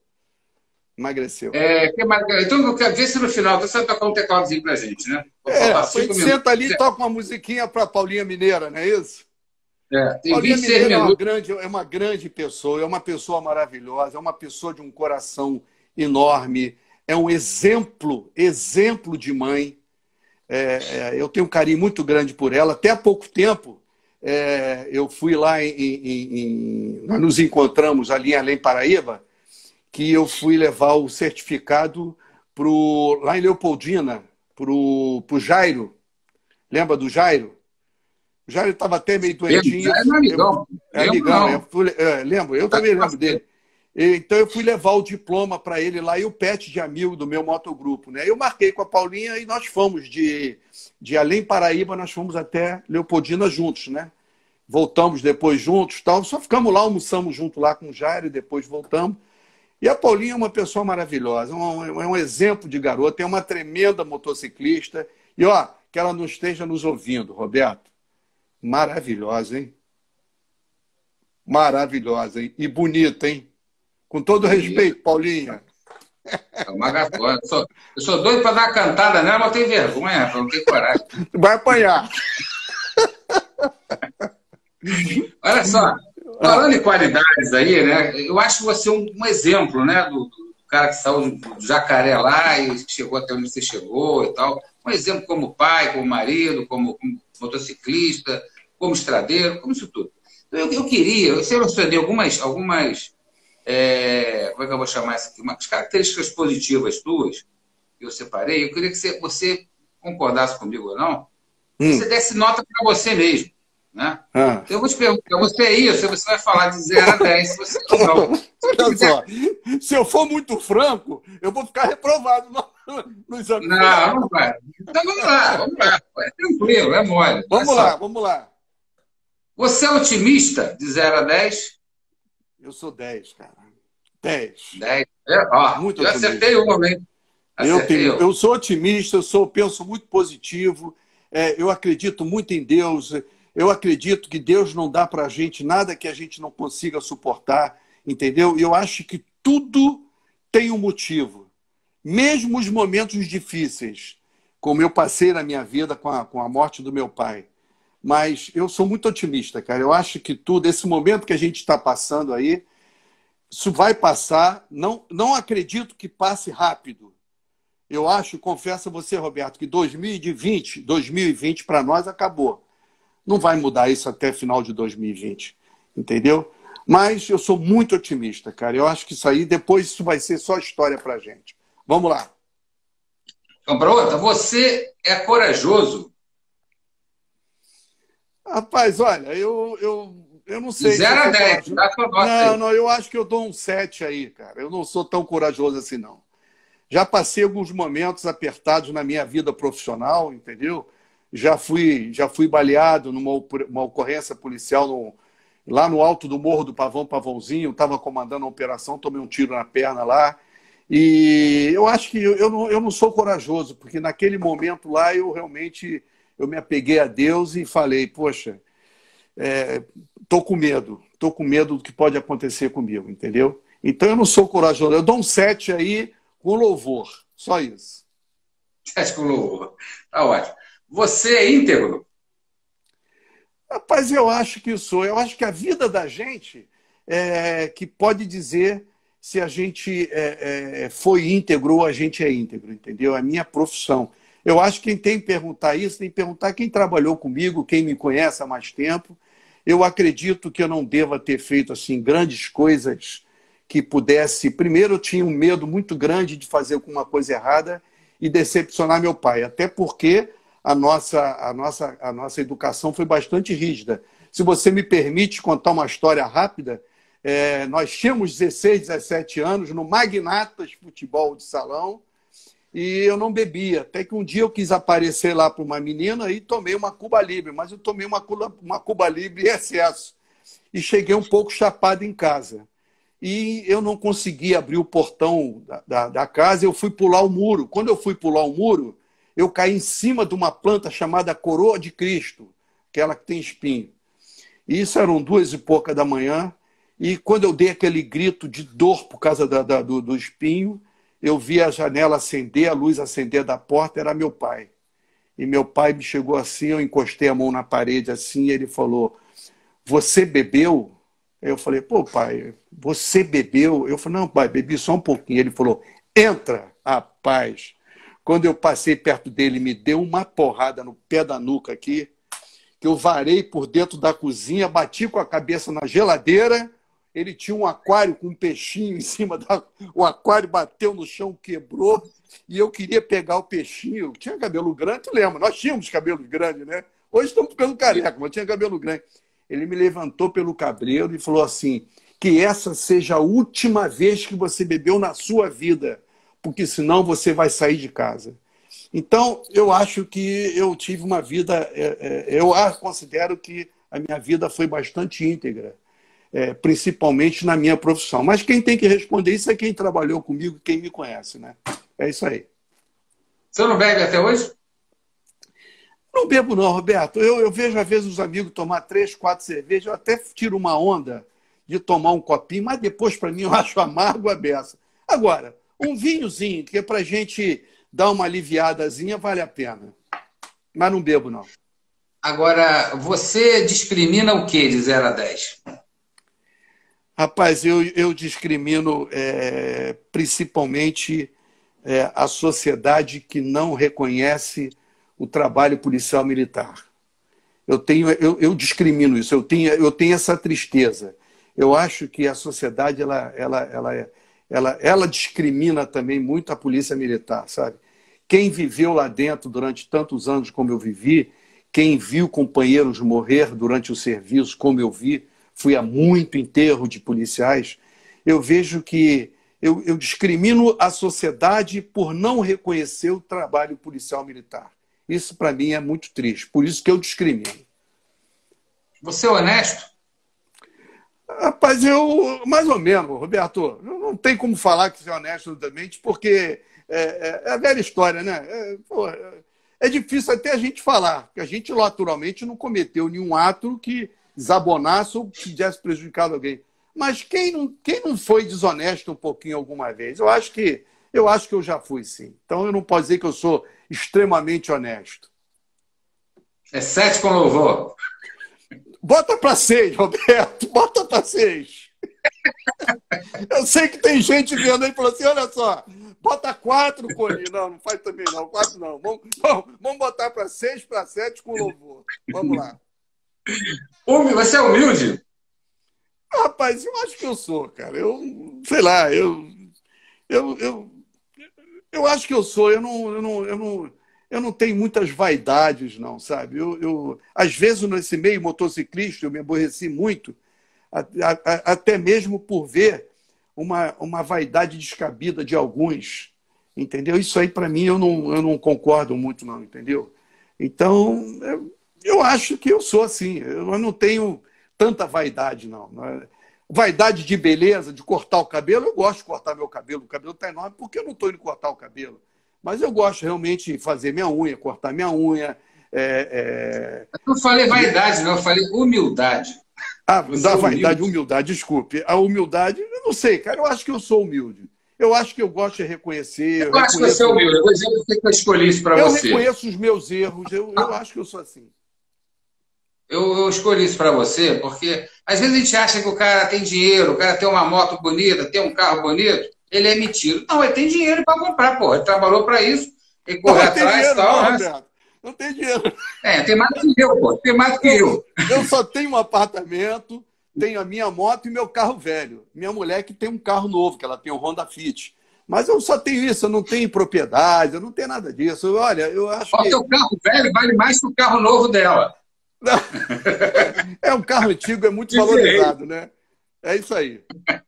Então, eu quero ver se no final você vai tocar um tecladozinho pra gente, né? A gente senta ali e toca uma musiquinha para Paulinha Mineira, não é isso? Tem Paulinha 26 Mineira minutos. é uma grande pessoa, é uma pessoa maravilhosa, é uma pessoa de um coração enorme, é um exemplo de mãe. Eu tenho um carinho muito grande por ela. Até há pouco tempo, eu fui lá nós nos encontramos ali em Além Paraíba, que eu fui levar o certificado lá em Leopoldina, para o Jairo. Lembra do Jairo? O Jairo estava até meio doentinho. Lembro, eu também lembro dele. Então eu fui levar o diploma para ele lá e o pet de amigo do meu motogrupo, né? Eu marquei com a Paulinha e nós fomos de Além Paraíba, nós fomos até Leopoldina juntos, né? Voltamos depois juntos, tal. Só ficamos lá, almoçamos junto lá com o Jairo e depois voltamos. E a Paulinha é uma pessoa maravilhosa, é um exemplo de garota, é uma tremenda motociclista. E, ó, que ela não esteja nos ouvindo, Roberto. Maravilhosa, hein? Maravilhosa, hein? E bonita, hein? Com todo respeito, Paulinha. É uma gatona. Eu sou doido para dar uma cantada nela, mas eu tenho vergonha, rapaz, não tenho coragem. Vai apanhar. Olha só, falando em qualidades aí, né? Eu acho você um exemplo, né? Do cara que saiu do Jacaré lá e chegou até onde você chegou e tal. Um exemplo como pai, como marido, como motociclista, como estradeiro, como isso tudo. Eu queria, eu selecionei algumas como é que eu vou chamar isso aqui? Umas características positivas tuas, que eu separei. Eu queria que você concordasse comigo ou não, que você desse nota para você mesmo. Né? Então, eu vou te perguntar, você é isso, você vai falar de 0 a 10, se você não. Olha só, se eu for muito franco, eu vou ficar reprovado no exame. Não vai. Então vamos lá. É tranquilo, é mole. Vamos lá. Você é otimista de 0 a 10? Eu sou 10, cara. 10. 10. Muito eu otimista. acertei uma, hein? Eu sou otimista, penso muito positivo, eu acredito muito em Deus, eu acredito que Deus não dá para a gente nada que a gente não consiga suportar, entendeu? E eu acho que tudo tem um motivo. Mesmo os momentos difíceis, como eu passei na minha vida com a morte do meu pai. Mas eu sou muito otimista, cara. Eu acho que tudo, esse momento que a gente está passando aí, isso vai passar. Não acredito que passe rápido. Eu acho, confesso a você, Roberto, que 2020 para nós acabou. Não vai mudar isso até final de 2020, entendeu? Mas eu sou muito otimista, cara. Eu acho que depois isso vai ser só história pra gente. Vamos lá. Então, para outra, você é corajoso? Rapaz, olha, eu não sei. 0 a 10, dá sua nota. Não, eu acho que eu dou um 7 aí, cara. Eu não sou tão corajoso assim, não. Já passei alguns momentos apertados na minha vida profissional, entendeu? Já fui baleado numa ocorrência policial lá no alto do Morro do Pavãozinho, estava comandando a operação, tomei um tiro na perna lá. E eu acho que eu não sou corajoso, porque naquele momento lá eu realmente me apeguei a Deus e falei, poxa, tô com medo do que pode acontecer comigo, entendeu? Então eu não sou corajoso, eu dou um 7 aí com louvor, só isso. 7 com louvor, tá ótimo. Você é íntegro? Rapaz, eu acho que sou. Eu acho que a vida da gente que pode dizer se a gente foi íntegro ou a gente é íntegro, entendeu? É a minha profissão. Eu acho que quem tem que perguntar isso, tem que perguntar quem trabalhou comigo, quem me conhece há mais tempo. Eu acredito que eu não deva ter feito assim grandes coisas que pudesse... Primeiro, eu tinha um medo muito grande de fazer alguma coisa errada e decepcionar meu pai, até porque a nossa educação foi bastante rígida. Se você me permite contar uma história rápida, nós tínhamos 16, 17 anos no Magnatas Futebol de Salão e eu não bebia. Até que um dia eu quis aparecer lá para uma menina e tomei uma Cuba Libre, mas eu tomei uma Cuba Libre em excesso. E cheguei um pouco chapado em casa. E eu não consegui abrir o portão da casa, eu fui pular o muro. Quando eu fui pular o muro, eu caí em cima de uma planta chamada Coroa de Cristo, aquela que tem espinho. E isso eram 2h pouca da manhã, e quando eu dei aquele grito de dor por causa do espinho, eu vi a janela acender, a luz acender da porta, era meu pai. E meu pai me chegou assim, eu encostei a mão na parede assim, e ele falou, você bebeu? Eu falei, pô pai, você bebeu? Eu falei, não pai, bebi só um pouquinho. Ele falou, entra, rapaz. Quando eu passei perto dele, me deu uma porrada no pé da nuca aqui, que eu varei por dentro da cozinha, bati com a cabeça na geladeira, ele tinha um aquário com um peixinho em cima, o aquário bateu no chão, quebrou, e eu queria pegar o peixinho, eu tinha cabelo grande, tu lembra? Nós tínhamos cabelo grande, né? Hoje estamos ficando careca, mas eu tinha cabelo grande. Ele me levantou pelo cabelo e falou assim, que essa seja a última vez que você bebeu na sua vida, porque senão você vai sair de casa. Então, eu acho que eu tive uma vida... eu considero que a minha vida foi bastante íntegra. principalmente na minha profissão. Mas quem tem que responder isso é quem trabalhou comigo, quem me conhece, né? É isso aí. Você não bebe até hoje? Não bebo não, Roberto. Eu vejo às vezes os amigos tomar 3, 4 cervejas, eu até tiro uma onda de tomar um copinho, mas depois, para mim, eu acho amargo a beça. Agora, um vinhozinho, que é para a gente dar uma aliviadazinha, vale a pena. Mas não bebo, não. Agora, você discrimina o que de 0 a 10? Rapaz, eu discrimino principalmente a sociedade que não reconhece o trabalho policial militar. Eu discrimino isso, eu tenho essa tristeza. Eu acho que a sociedade ela discrimina também muito a polícia militar, sabe? Quem viveu lá dentro durante tantos anos como eu vivi, quem viu companheiros morrer durante o serviço como eu vi, fui a muito enterro de policiais, eu vejo que eu discrimino a sociedade por não reconhecer o trabalho policial militar. Isso, para mim, é muito triste. Por isso que eu discrimino. Você é honesto? Rapaz, mais ou menos, Roberto, não tem como falar que você é honesto totalmente, porque é a velha história, né? É difícil até a gente falar, porque a gente, naturalmente, não cometeu nenhum ato que desabonasse ou que tivesse prejudicado alguém. Mas quem não foi desonesto um pouquinho alguma vez? Eu acho que eu já fui, sim. Então, eu não posso dizer que eu sou extremamente honesto. É 7 com louvor. Bota para 6, Roberto. Bota para 6. Eu sei que tem gente vendo aí e falando assim, olha só, bota 4, Coni. Não faz também não. 4 não. Vamos botar para 6, para 7 com louvor. Vamos lá. Você é humilde? Rapaz, eu acho que eu sou, cara. Sei lá, eu acho que eu sou. Eu não tenho muitas vaidades, não, sabe? Às vezes, nesse meio motociclista, eu me aborreci muito, até mesmo por ver uma vaidade descabida de alguns, entendeu? Isso aí, para mim, eu não concordo muito, não, entendeu? Então, eu acho que eu sou assim. Eu não tenho tanta vaidade, não. Vaidade de beleza, de cortar o cabelo, eu gosto de cortar meu cabelo. O cabelo está enorme porque eu não estou indo cortar o cabelo. Mas eu gosto realmente de fazer minha unha, cortar minha unha. Eu não falei vaidade, não, eu falei humildade. Da vaidade, humildade, desculpe. A humildade, eu não sei, cara, eu acho que eu sou humilde. Eu acho que eu gosto de reconhecer. Eu acho que você é humilde. Eu vou dizer por que eu escolhi isso para você. Eu reconheço os meus erros, eu acho que eu sou assim. Eu escolhi isso para você porque às vezes a gente acha que o cara tem dinheiro, o cara tem uma moto bonita, tem um carro bonito, ele é metido. Não, ele tem dinheiro para comprar, pô. Ele trabalhou para isso, ele corre atrás e tal. Não tem dinheiro. Tem mais que eu, pô. Tem mais que eu. Eu só tenho um apartamento, tenho a minha moto e meu carro velho. Minha mulher que tem um carro novo, que ela tem um Honda Fit. Mas eu só tenho isso, eu não tenho propriedade, eu não tenho nada disso. Olha, eu acho que... O teu carro velho vale mais que o carro novo dela. Um carro antigo, é muito valorizado, né? É isso aí.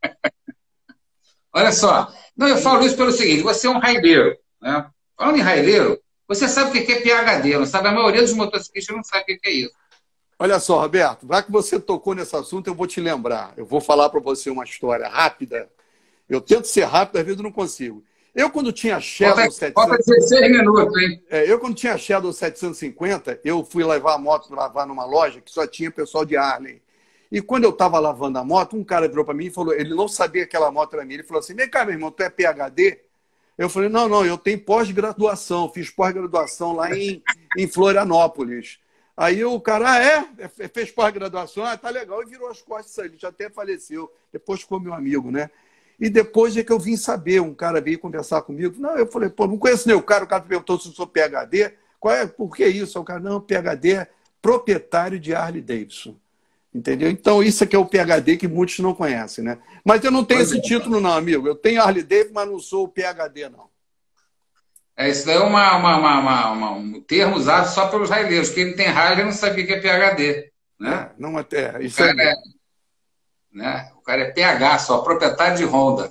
Olha só. Não, eu falo isso pelo seguinte, você é um raileiro, né? Falando em raileiro, você sabe o que é PhD, não sabe? A maioria dos motociclistas não sabe o que é isso. Olha só, Roberto, já que você tocou nesse assunto, eu vou te lembrar. Eu vou falar para você uma história rápida. Eu tento ser rápido, às vezes eu não consigo. Eu, quando tinha Shadow 750... Falta 16 minutos, hein? Eu, quando tinha Shadow 750, eu fui levar a moto para lavar numa loja que só tinha pessoal de Harley. E quando eu estava lavando a moto, um cara virou para mim e falou, ele não sabia que aquela moto era minha. Ele falou assim, vem cá, meu irmão, tu é PhD? Eu falei, não, eu tenho pós-graduação, fiz pós-graduação lá em Florianópolis. Aí o cara, fez pós-graduação, tá legal, e virou as costas, ele já até faleceu, depois ficou meu amigo, né? E depois é que eu vim saber, um cara veio conversar comigo, não, eu falei, pô, não conheço nem o cara perguntou se eu sou PhD, por que isso? O cara, não, PhD é proprietário de Harley Davidson. Entendeu? Então, isso aqui é o PhD que muitos não conhecem, né? Mas eu não tenho esse título, não, amigo. Eu tenho Harley Davidson, mas não sou o PhD, não. Isso daí é um termo usado só pelos raileiros. Quem não tem Harley não sabia o que é PhD. Né? Isso aí. Né? O cara é PH só, proprietário de Honda.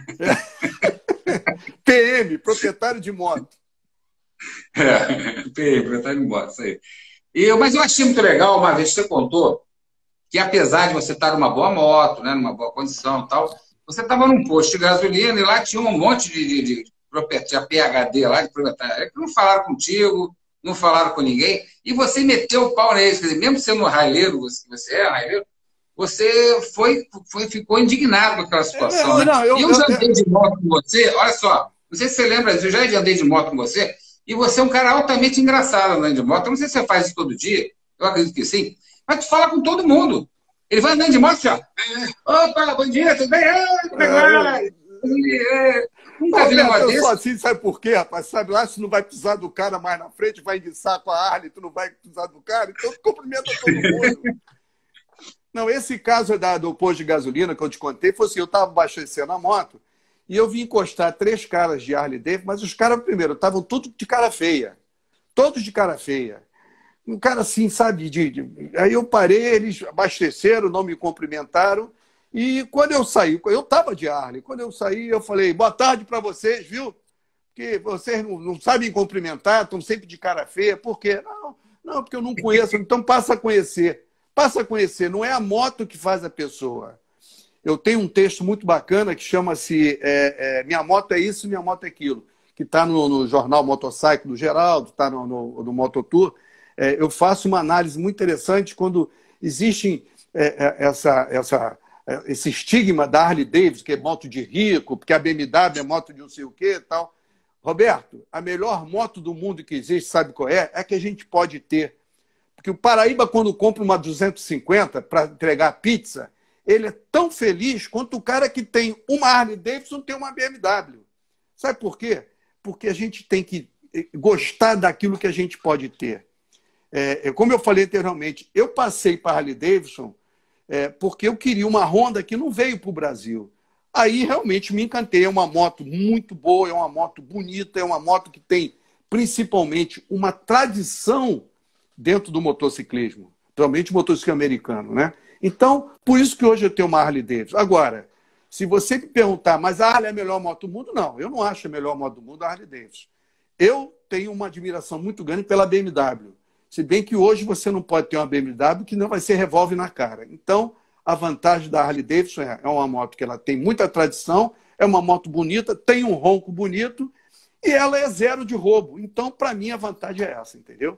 PM, proprietário de moto. PM, proprietário de moto, isso aí. Mas eu achei muito legal, uma vez que você contou, que apesar de você estar numa boa moto, né, numa boa condição e tal, você estava num posto de gasolina e lá tinha um monte de PhD lá, de proprietário, que não falaram contigo, não falaram com ninguém, e você meteu o pau neles. Quer dizer, mesmo sendo um raileiro, você é raileiro, você ficou indignado com aquela situação, né? E eu já andei de moto com você, olha só, não sei se você lembra, eu já andei de moto com você, e você é um cara altamente engraçado andando de moto. Eu não sei se você faz isso todo dia, eu acredito que sim, mas tu fala com todo mundo. Ele vai andando de moto, assim, ó. Opa, bom dia, tudo bem? Como é que vai? Nunca vi negócio desse. Eu sou assim, sabe por quê, rapaz? Sabe lá, se não vai precisar do cara mais na frente, vai enguiçar com a Harley, tu não vai precisar do cara, então tu cumprimenta todo mundo. Não, esse caso do posto de gasolina que eu te contei, foi assim, eu estava abastecendo a moto e eu vi encostar 3 caras de Harley Davidson, mas os caras, primeiro, estavam todos de cara feia. Todos de cara feia. Um cara assim, sabe? Aí eu parei, eles abasteceram, não me cumprimentaram. E quando eu saí, eu estava de Harley, quando eu saí, eu falei, boa tarde para vocês, viu? Porque vocês não sabem cumprimentar, estão sempre de cara feia. Por quê? Não, porque eu não conheço. Então passa a conhecer. Passa a conhecer. Não é a moto que faz a pessoa. Eu tenho um texto muito bacana que chama-se Minha Moto é Isso, Minha Moto é Aquilo, que está no jornal Motorcycle do Geraldo, está no Mototour. Eu faço uma análise muito interessante quando existem esse estigma da Harley Davidson, que é moto de rico, porque a BMW é moto de não sei o quê e tal. Roberto, a melhor moto do mundo que existe, sabe qual é? É a que a gente pode ter. Porque o Paraíba, quando compra uma 250 para entregar pizza, ele é tão feliz quanto o cara que tem uma Harley Davidson tem uma BMW. Sabe por quê? Porque a gente tem que gostar daquilo que a gente pode ter. Como eu falei anteriormente, eu passei para a Harley Davidson porque eu queria uma Honda que não veio para o Brasil. Aí realmente me encantei. É uma moto muito boa, é uma moto bonita, é uma moto que tem principalmente uma tradição dentro do motociclismo, principalmente o motociclismo americano, né? Então, por isso que hoje eu tenho uma Harley Davidson. Agora, se você me perguntar, mas a Harley é a melhor moto do mundo? Não, eu não acho a melhor moto do mundo a Harley Davidson. Eu tenho uma admiração muito grande pela BMW. Se bem que hoje você não pode ter uma BMW que não vai ser revólver na cara. Então, a vantagem da Harley Davidson é uma moto que ela tem muita tradição, é uma moto bonita, tem um ronco bonito e ela é zero de roubo. Então, para mim, a vantagem é essa, entendeu?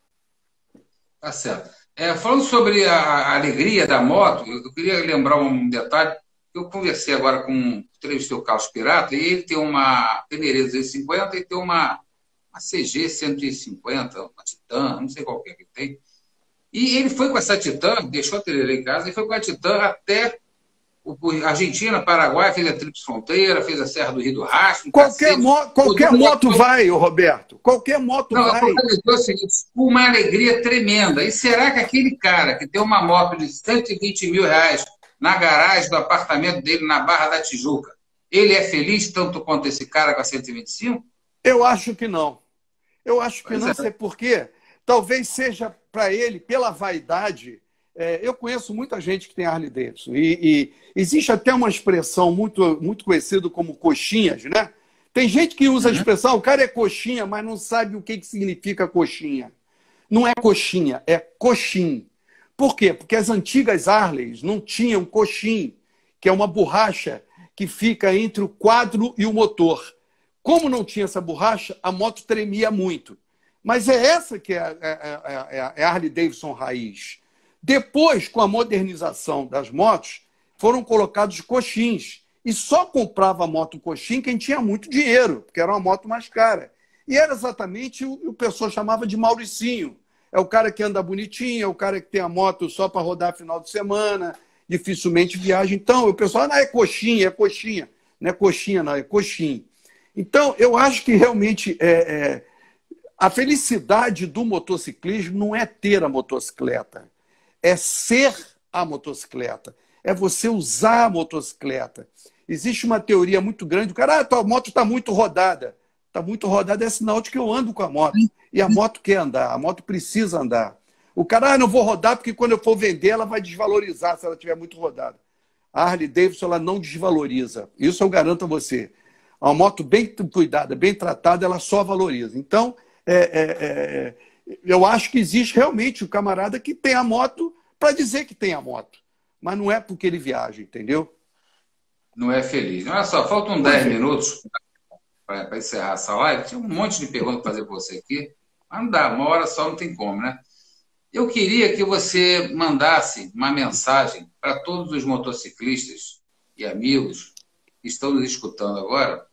Tá certo. Falando sobre a alegria da moto, eu queria lembrar um detalhe. Eu conversei agora com um entrevistei o Carlos Pirata, e ele tem uma Teneré 250 e tem uma CG 150, uma Titan, não sei qual que é que tem. E ele foi com essa Titan, deixou a Teneré em casa, e foi com a Titan até Argentina, Paraguai, fez a Tríplice Fronteira, fez a Serra do Rio do Rastro. Qualquer moto vai, Roberto. Qualquer moto vai. Não, com uma alegria tremenda. E será que aquele cara que tem uma moto de 120 mil reais na garagem do apartamento dele na Barra da Tijuca, ele é feliz tanto quanto esse cara com a 125? Eu acho que não. Eu acho que não, sei por quê. Talvez seja para ele, pela vaidade. Eu conheço muita gente que tem Harley Davidson e existe até uma expressão muito, muito conhecida como coxinhas, né? Tem gente que usa a expressão, o cara é coxinha, mas não sabe o que significa coxinha. Não é coxinha, é coxim. Por quê? Porque as antigas Harleys não tinham coxim, que é uma borracha que fica entre o quadro e o motor. Como não tinha essa borracha, a moto tremia muito. Mas é essa que é a Harley Davidson raiz. Depois, com a modernização das motos, foram colocados coxins. E só comprava moto coxim quem tinha muito dinheiro, porque era uma moto mais cara. E era exatamente o que o pessoal chamava de Mauricinho. É o cara que anda bonitinho, é o cara que tem a moto só para rodar final de semana, dificilmente viaja. Então, o pessoal, não, é coxinha, é coxinha. Não é coxinha, não, é coxim. Então, eu acho que realmente a felicidade do motociclismo não é ter a motocicleta. É ser a motocicleta. É você usar a motocicleta. Existe uma teoria muito grande. O cara, tua moto está muito rodada. Está muito rodada é sinal de que eu ando com a moto. E a moto quer andar. A moto precisa andar. O cara, não vou rodar porque quando eu for vender ela vai desvalorizar se ela estiver muito rodada. A Harley Davidson ela não desvaloriza. Isso eu garanto a você. Uma moto bem cuidada, bem tratada, ela só valoriza. Então, eu acho que existe realmente o camarada que tem a moto para dizer que tem a moto. Mas não é porque ele viaja, entendeu? Não é feliz. Olha só, faltam 10 minutos para encerrar essa live. Tinha um monte de perguntas para fazer para você aqui, mas não dá, uma hora só não tem como, né? Eu queria que você mandasse uma mensagem para todos os motociclistas e amigos que estão nos escutando agora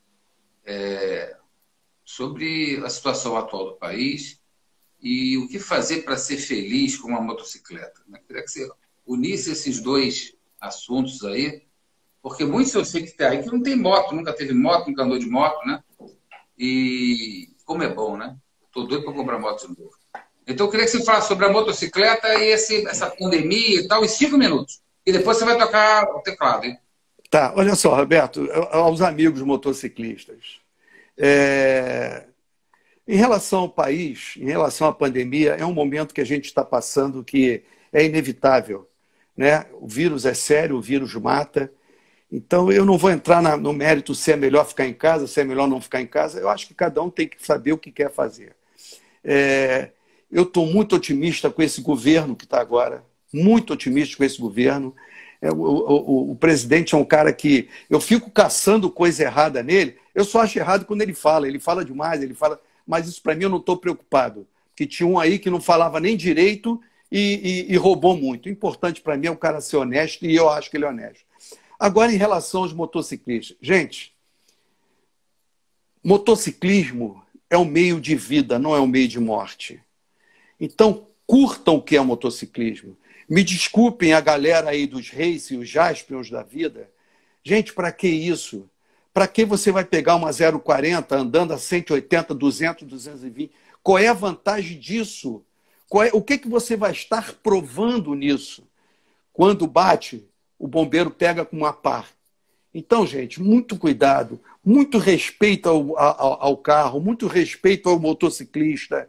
sobre a situação atual do país e o que fazer para ser feliz com uma motocicleta. Eu queria que você unisse esses dois assuntos aí, porque muitos eu sei que tem aí que não tem moto, nunca teve moto, nunca andou de moto, né? E como é bom, né? Estou doido para comprar moto de novo. Então, eu queria que você falasse sobre a motocicleta e essa pandemia e tal, em 5 minutos. E depois você vai tocar o teclado, hein? Tá, olha só, Roberto, aos amigos motociclistas. Em relação ao país, em relação à pandemia, é um momento que a gente está passando que é inevitável, né? O vírus é sério, o vírus mata. Então, eu não vou entrar no mérito se é melhor ficar em casa, se é melhor não ficar em casa. Eu acho que cada um tem que saber o que quer fazer. Eu estou muito otimista com esse governo que está agora, muito otimista com esse governo. O presidente é um cara que eu fico caçando coisa errada nele. Eu só acho errado quando ele fala demais, mas isso para mim eu não estou preocupado, porque tinha um aí que não falava nem direito e roubou muito. O importante para mim é o cara ser honesto e eu acho que ele é honesto. Agora, em relação aos motociclistas. Gente, motociclismo é um meio de vida, não é um meio de morte. Então, curtam o que é o motociclismo. Me desculpem a galera aí dos race, os Jaspions da vida. Gente, para que isso? Para que você vai pegar uma 040 andando a 180, 200, 220? Qual é a vantagem disso? O que você vai estar provando nisso? Quando bate, o bombeiro pega com uma pá. Então, gente, muito cuidado, muito respeito ao carro, muito respeito ao motociclista.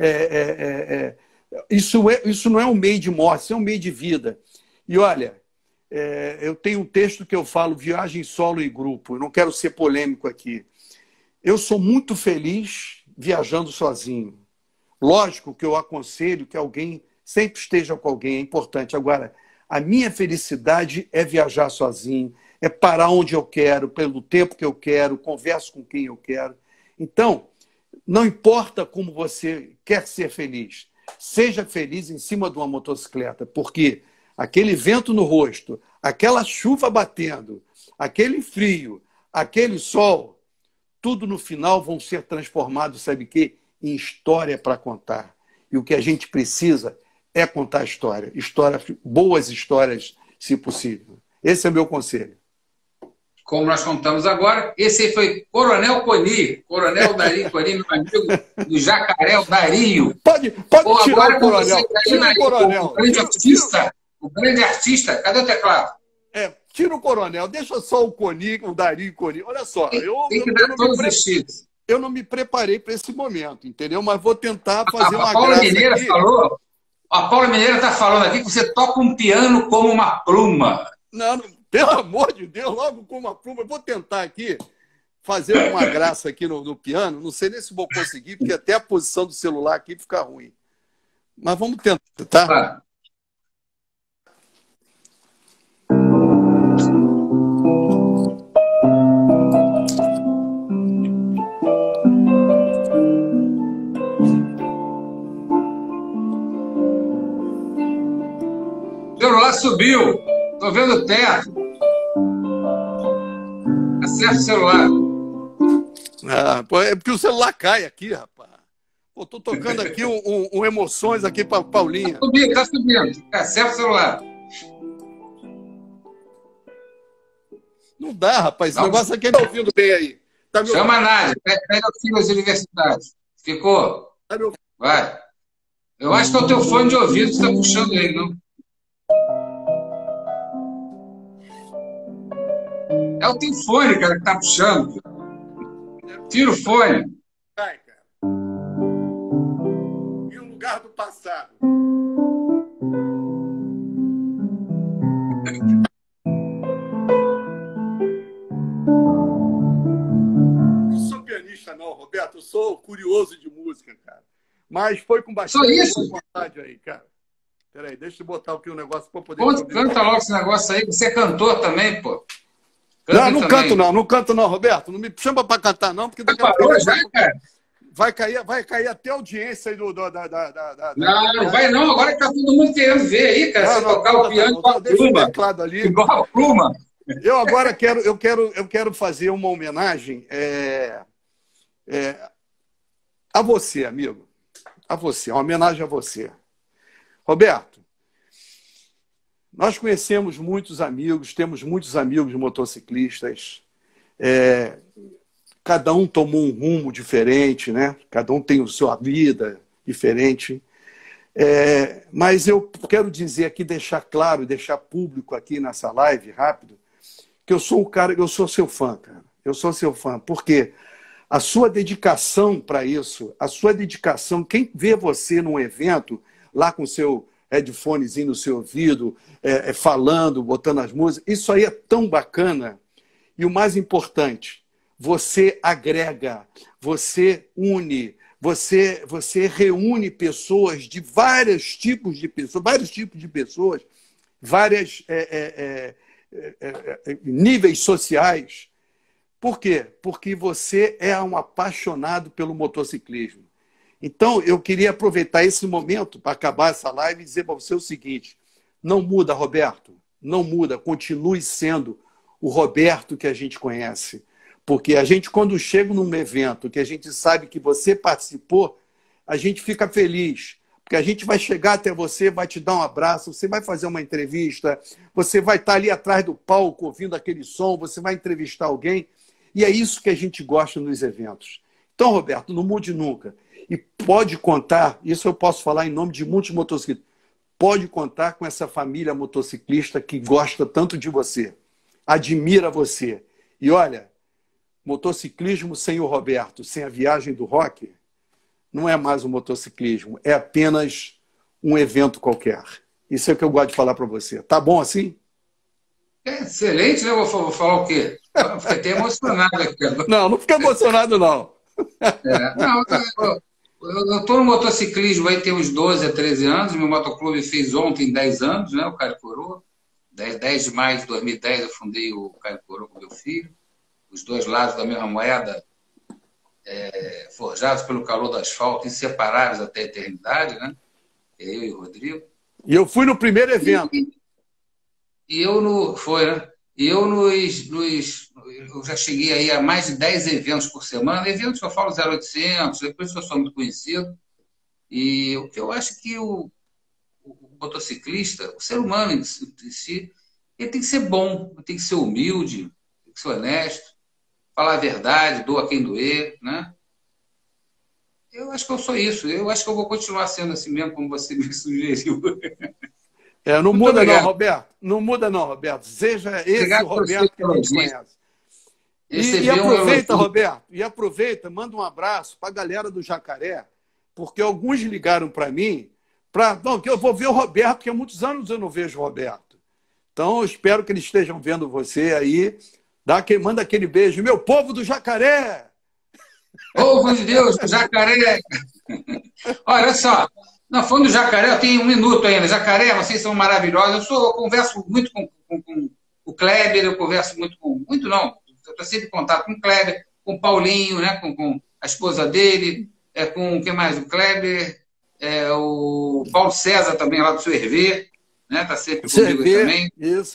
Isso não é um meio de morte, isso é um meio de vida. E olha, eu tenho um texto que eu falo viagem solo e grupo. Eu não quero ser polêmico aqui. Eu sou muito feliz viajando sozinho. Lógico que eu aconselho que alguém sempre esteja com alguém, é importante. Agora, a minha felicidade é viajar sozinho, é parar onde eu quero, pelo tempo que eu quero, converso com quem eu quero. Então, não importa como você quer ser feliz, seja feliz em cima de uma motocicleta, porque aquele vento no rosto, aquela chuva batendo, aquele frio, aquele sol, tudo no final vão ser transformados, sabe o quê? Em história para contar. E o que a gente precisa é contar história. Boas histórias, se possível. Esse é o meu conselho. Como nós contamos agora, esse aí foi Coronel Coni, Coronel Dario Coni, meu amigo do Jacaré, o Dario. Pode tirar o Coronel. Tira o Coronel. O grande artista. Cadê o teclado? Tira o Coronel. Deixa só o Coni, o Dario Coni. Olha só, tem que dar todos os estilos. Eu não me preparei para esse momento, entendeu? Mas vou tentar fazer uma graça aqui. A Paula Mineira está falando aqui que você toca um piano como uma pluma. Não, pelo amor de Deus, logo com uma pluma. Eu vou tentar aqui fazer uma graça aqui no piano. Não sei nem se vou conseguir, porque até a posição do celular aqui fica ruim. Mas vamos tentar, tá? Claro. O celular subiu. Tô vendo o teto. Acerta o celular. É porque o celular cai aqui, rapaz. Pô, tô tocando aqui emoções aqui para Paulinha. Tá subindo. Acerta o celular. Não dá, rapaz. Esse negócio aqui tá ouvindo bem aí. Tá Chama a Nádia. Pega o fio das universidades. Ficou? Tá me... Vai. Eu acho que é o teu fone de ouvido que você tá puxando ele, não? É o teu fone, cara, que tá puxando. Tira o fone. Vai, cara. E o lugar do passado. Não sou pianista, não, Roberto. Eu sou curioso de música, cara. Mas foi com bastante vontade aí, cara. Peraí, deixa eu botar aqui um negócio para poder... Canta logo esse negócio aí. Você é cantor também, pô. Canta não canto não, não canto não, Roberto. Não me chama para cantar não, porque daqui a pouco... cara? Vai cair até a audiência aí Não vai não. Agora que tá todo mundo querendo ver aí, cara. Você tocar o piano igual a Pluma. Igual a Pluma. Eu agora quero fazer uma homenagem a você, amigo. A você, uma homenagem a você. Roberto, nós conhecemos muitos amigos, temos muitos amigos motociclistas. Cada um tomou um rumo diferente, né? Cada um tem a sua vida diferente. Mas eu quero dizer aqui, deixar claro, deixar público aqui nessa live, rápido, que eu sou eu sou seu fã, cara. Eu sou seu fã. Por quê? A sua dedicação para isso, a sua dedicação, quem vê você num evento, lá com o seu headphonezinho no seu ouvido, falando, botando as músicas, isso aí é tão bacana. E o mais importante, você agrega, você une, você reúne pessoas de vários tipos de pessoas, vários níveis sociais. Por quê? Porque você é um apaixonado pelo motociclismo. Então, eu queria aproveitar esse momento para acabar essa live e dizer para você o seguinte: não muda, Roberto, não muda, continue sendo o Roberto que a gente conhece. Porque a gente, quando chega num evento que a gente sabe que você participou, a gente fica feliz. Porque a gente vai chegar até você, vai te dar um abraço, você vai fazer uma entrevista, você vai estar ali atrás do palco ouvindo aquele som, você vai entrevistar alguém. E é isso que a gente gosta nos eventos. Então, Roberto, não mude nunca. E pode contar, isso eu posso falar em nome de muitos motociclistas, pode contar com essa família motociclista que gosta tanto de você, admira você. E olha, motociclismo sem o Roberto, sem a viagem do rock, não é mais um motociclismo, é apenas um evento qualquer. Isso é o que eu gosto de falar para você. Tá bom assim? Excelente, né? Vou falar o quê? Eu fiquei até emocionado aqui agora. Não fica emocionado, não. Eu estou no motociclismo aí tem uns 12 a 13 anos. Meu motoclube fez ontem 10 anos, né? O Caio Coroa. 10 de maio de 2010 eu fundei o Caio Coroa com meu filho. Os dois lados da mesma moeda, forjados pelo calor do asfalto, inseparáveis até a eternidade, né? Eu e o Rodrigo. E eu fui no primeiro evento. E eu né? Eu já cheguei aí a mais de 10 eventos por semana, eventos que eu falo 0800, depois eu sou muito conhecido. E eu acho que o motociclista, o ser humano em si, ele tem que ser bom, tem que ser humilde, tem que ser honesto, falar a verdade, doa quem doer, né? Eu acho que eu sou isso. Eu acho que eu vou continuar sendo assim mesmo, como você me sugeriu. Não muda não, Roberto. Não muda não, Roberto. Seja esse o Roberto que a gente conhece. E aproveita, Roberto, manda um abraço para a galera do Jacaré, porque alguns ligaram para mim, que eu vou ver o Roberto, porque há muitos anos eu não vejo o Roberto. Então, eu espero que eles estejam vendo você aí. Manda aquele beijo. Meu povo do Jacaré! Povo de Deus, do Jacaré! Olha só, não, falando do Jacaré, eu tenho um minuto ainda. Jacaré, vocês são maravilhosos. Eu converso muito com o Kleber, eu converso muito não, eu estou sempre em contato com o Kleber, com o Paulinho, né, com a esposa dele, com quem mais? O Kleber, o Paulo César também, lá do seu Hervé, né, está sempre comigo também. Isso.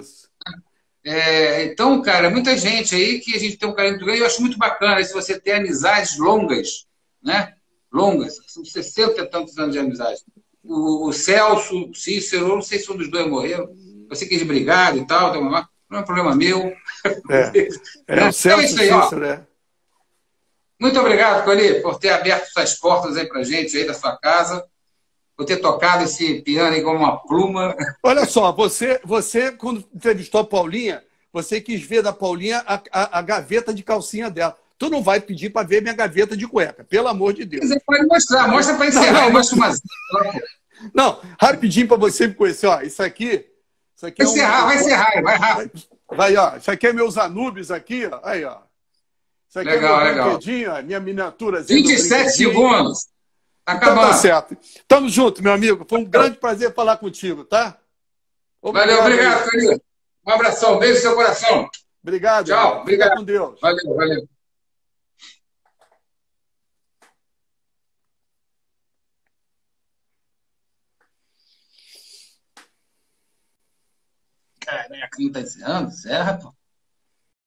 Então, cara, muita gente aí que a gente tem um carinho muito grande. Eu acho muito bacana se você ter amizades longas, né? Longas, são 60 e tantos anos de amizade. O Celso, o Cícero, eu não sei se um dos dois morreu. Eu sei que eles brigaram e tal, não é um problema meu. O Celso, isso aí, Cícero, Muito obrigado, Coli, por ter aberto essas portas aí pra gente, aí da sua casa, por ter tocado esse piano aí como uma pluma. Olha só, você quando entrevistou a Paulinha, você quis ver da Paulinha a gaveta de calcinha dela. Tu não vai pedir para ver minha gaveta de cueca, pelo amor de Deus. Você pode mostrar, mostra para encerrar. Não, rapidinho para você me conhecer. Ó, isso aqui vai encerrar, vai rápido. Isso aqui é meus Anubis aqui, ó. Aí, ó. Isso aqui legal, é meu brinquedinho, ó, minha miniaturazinha. 27 segundos. Tá Então tá acabando. certo. Tamo junto, meu amigo. Foi um grande prazer falar contigo, tá? Valeu, obrigado, querido. Um abração, beijo no seu coração. Obrigado, Tchau, irmão. Fica obrigado. com Deus. Valeu, valeu. Caraca, não tá encerrando? Encerra, pô.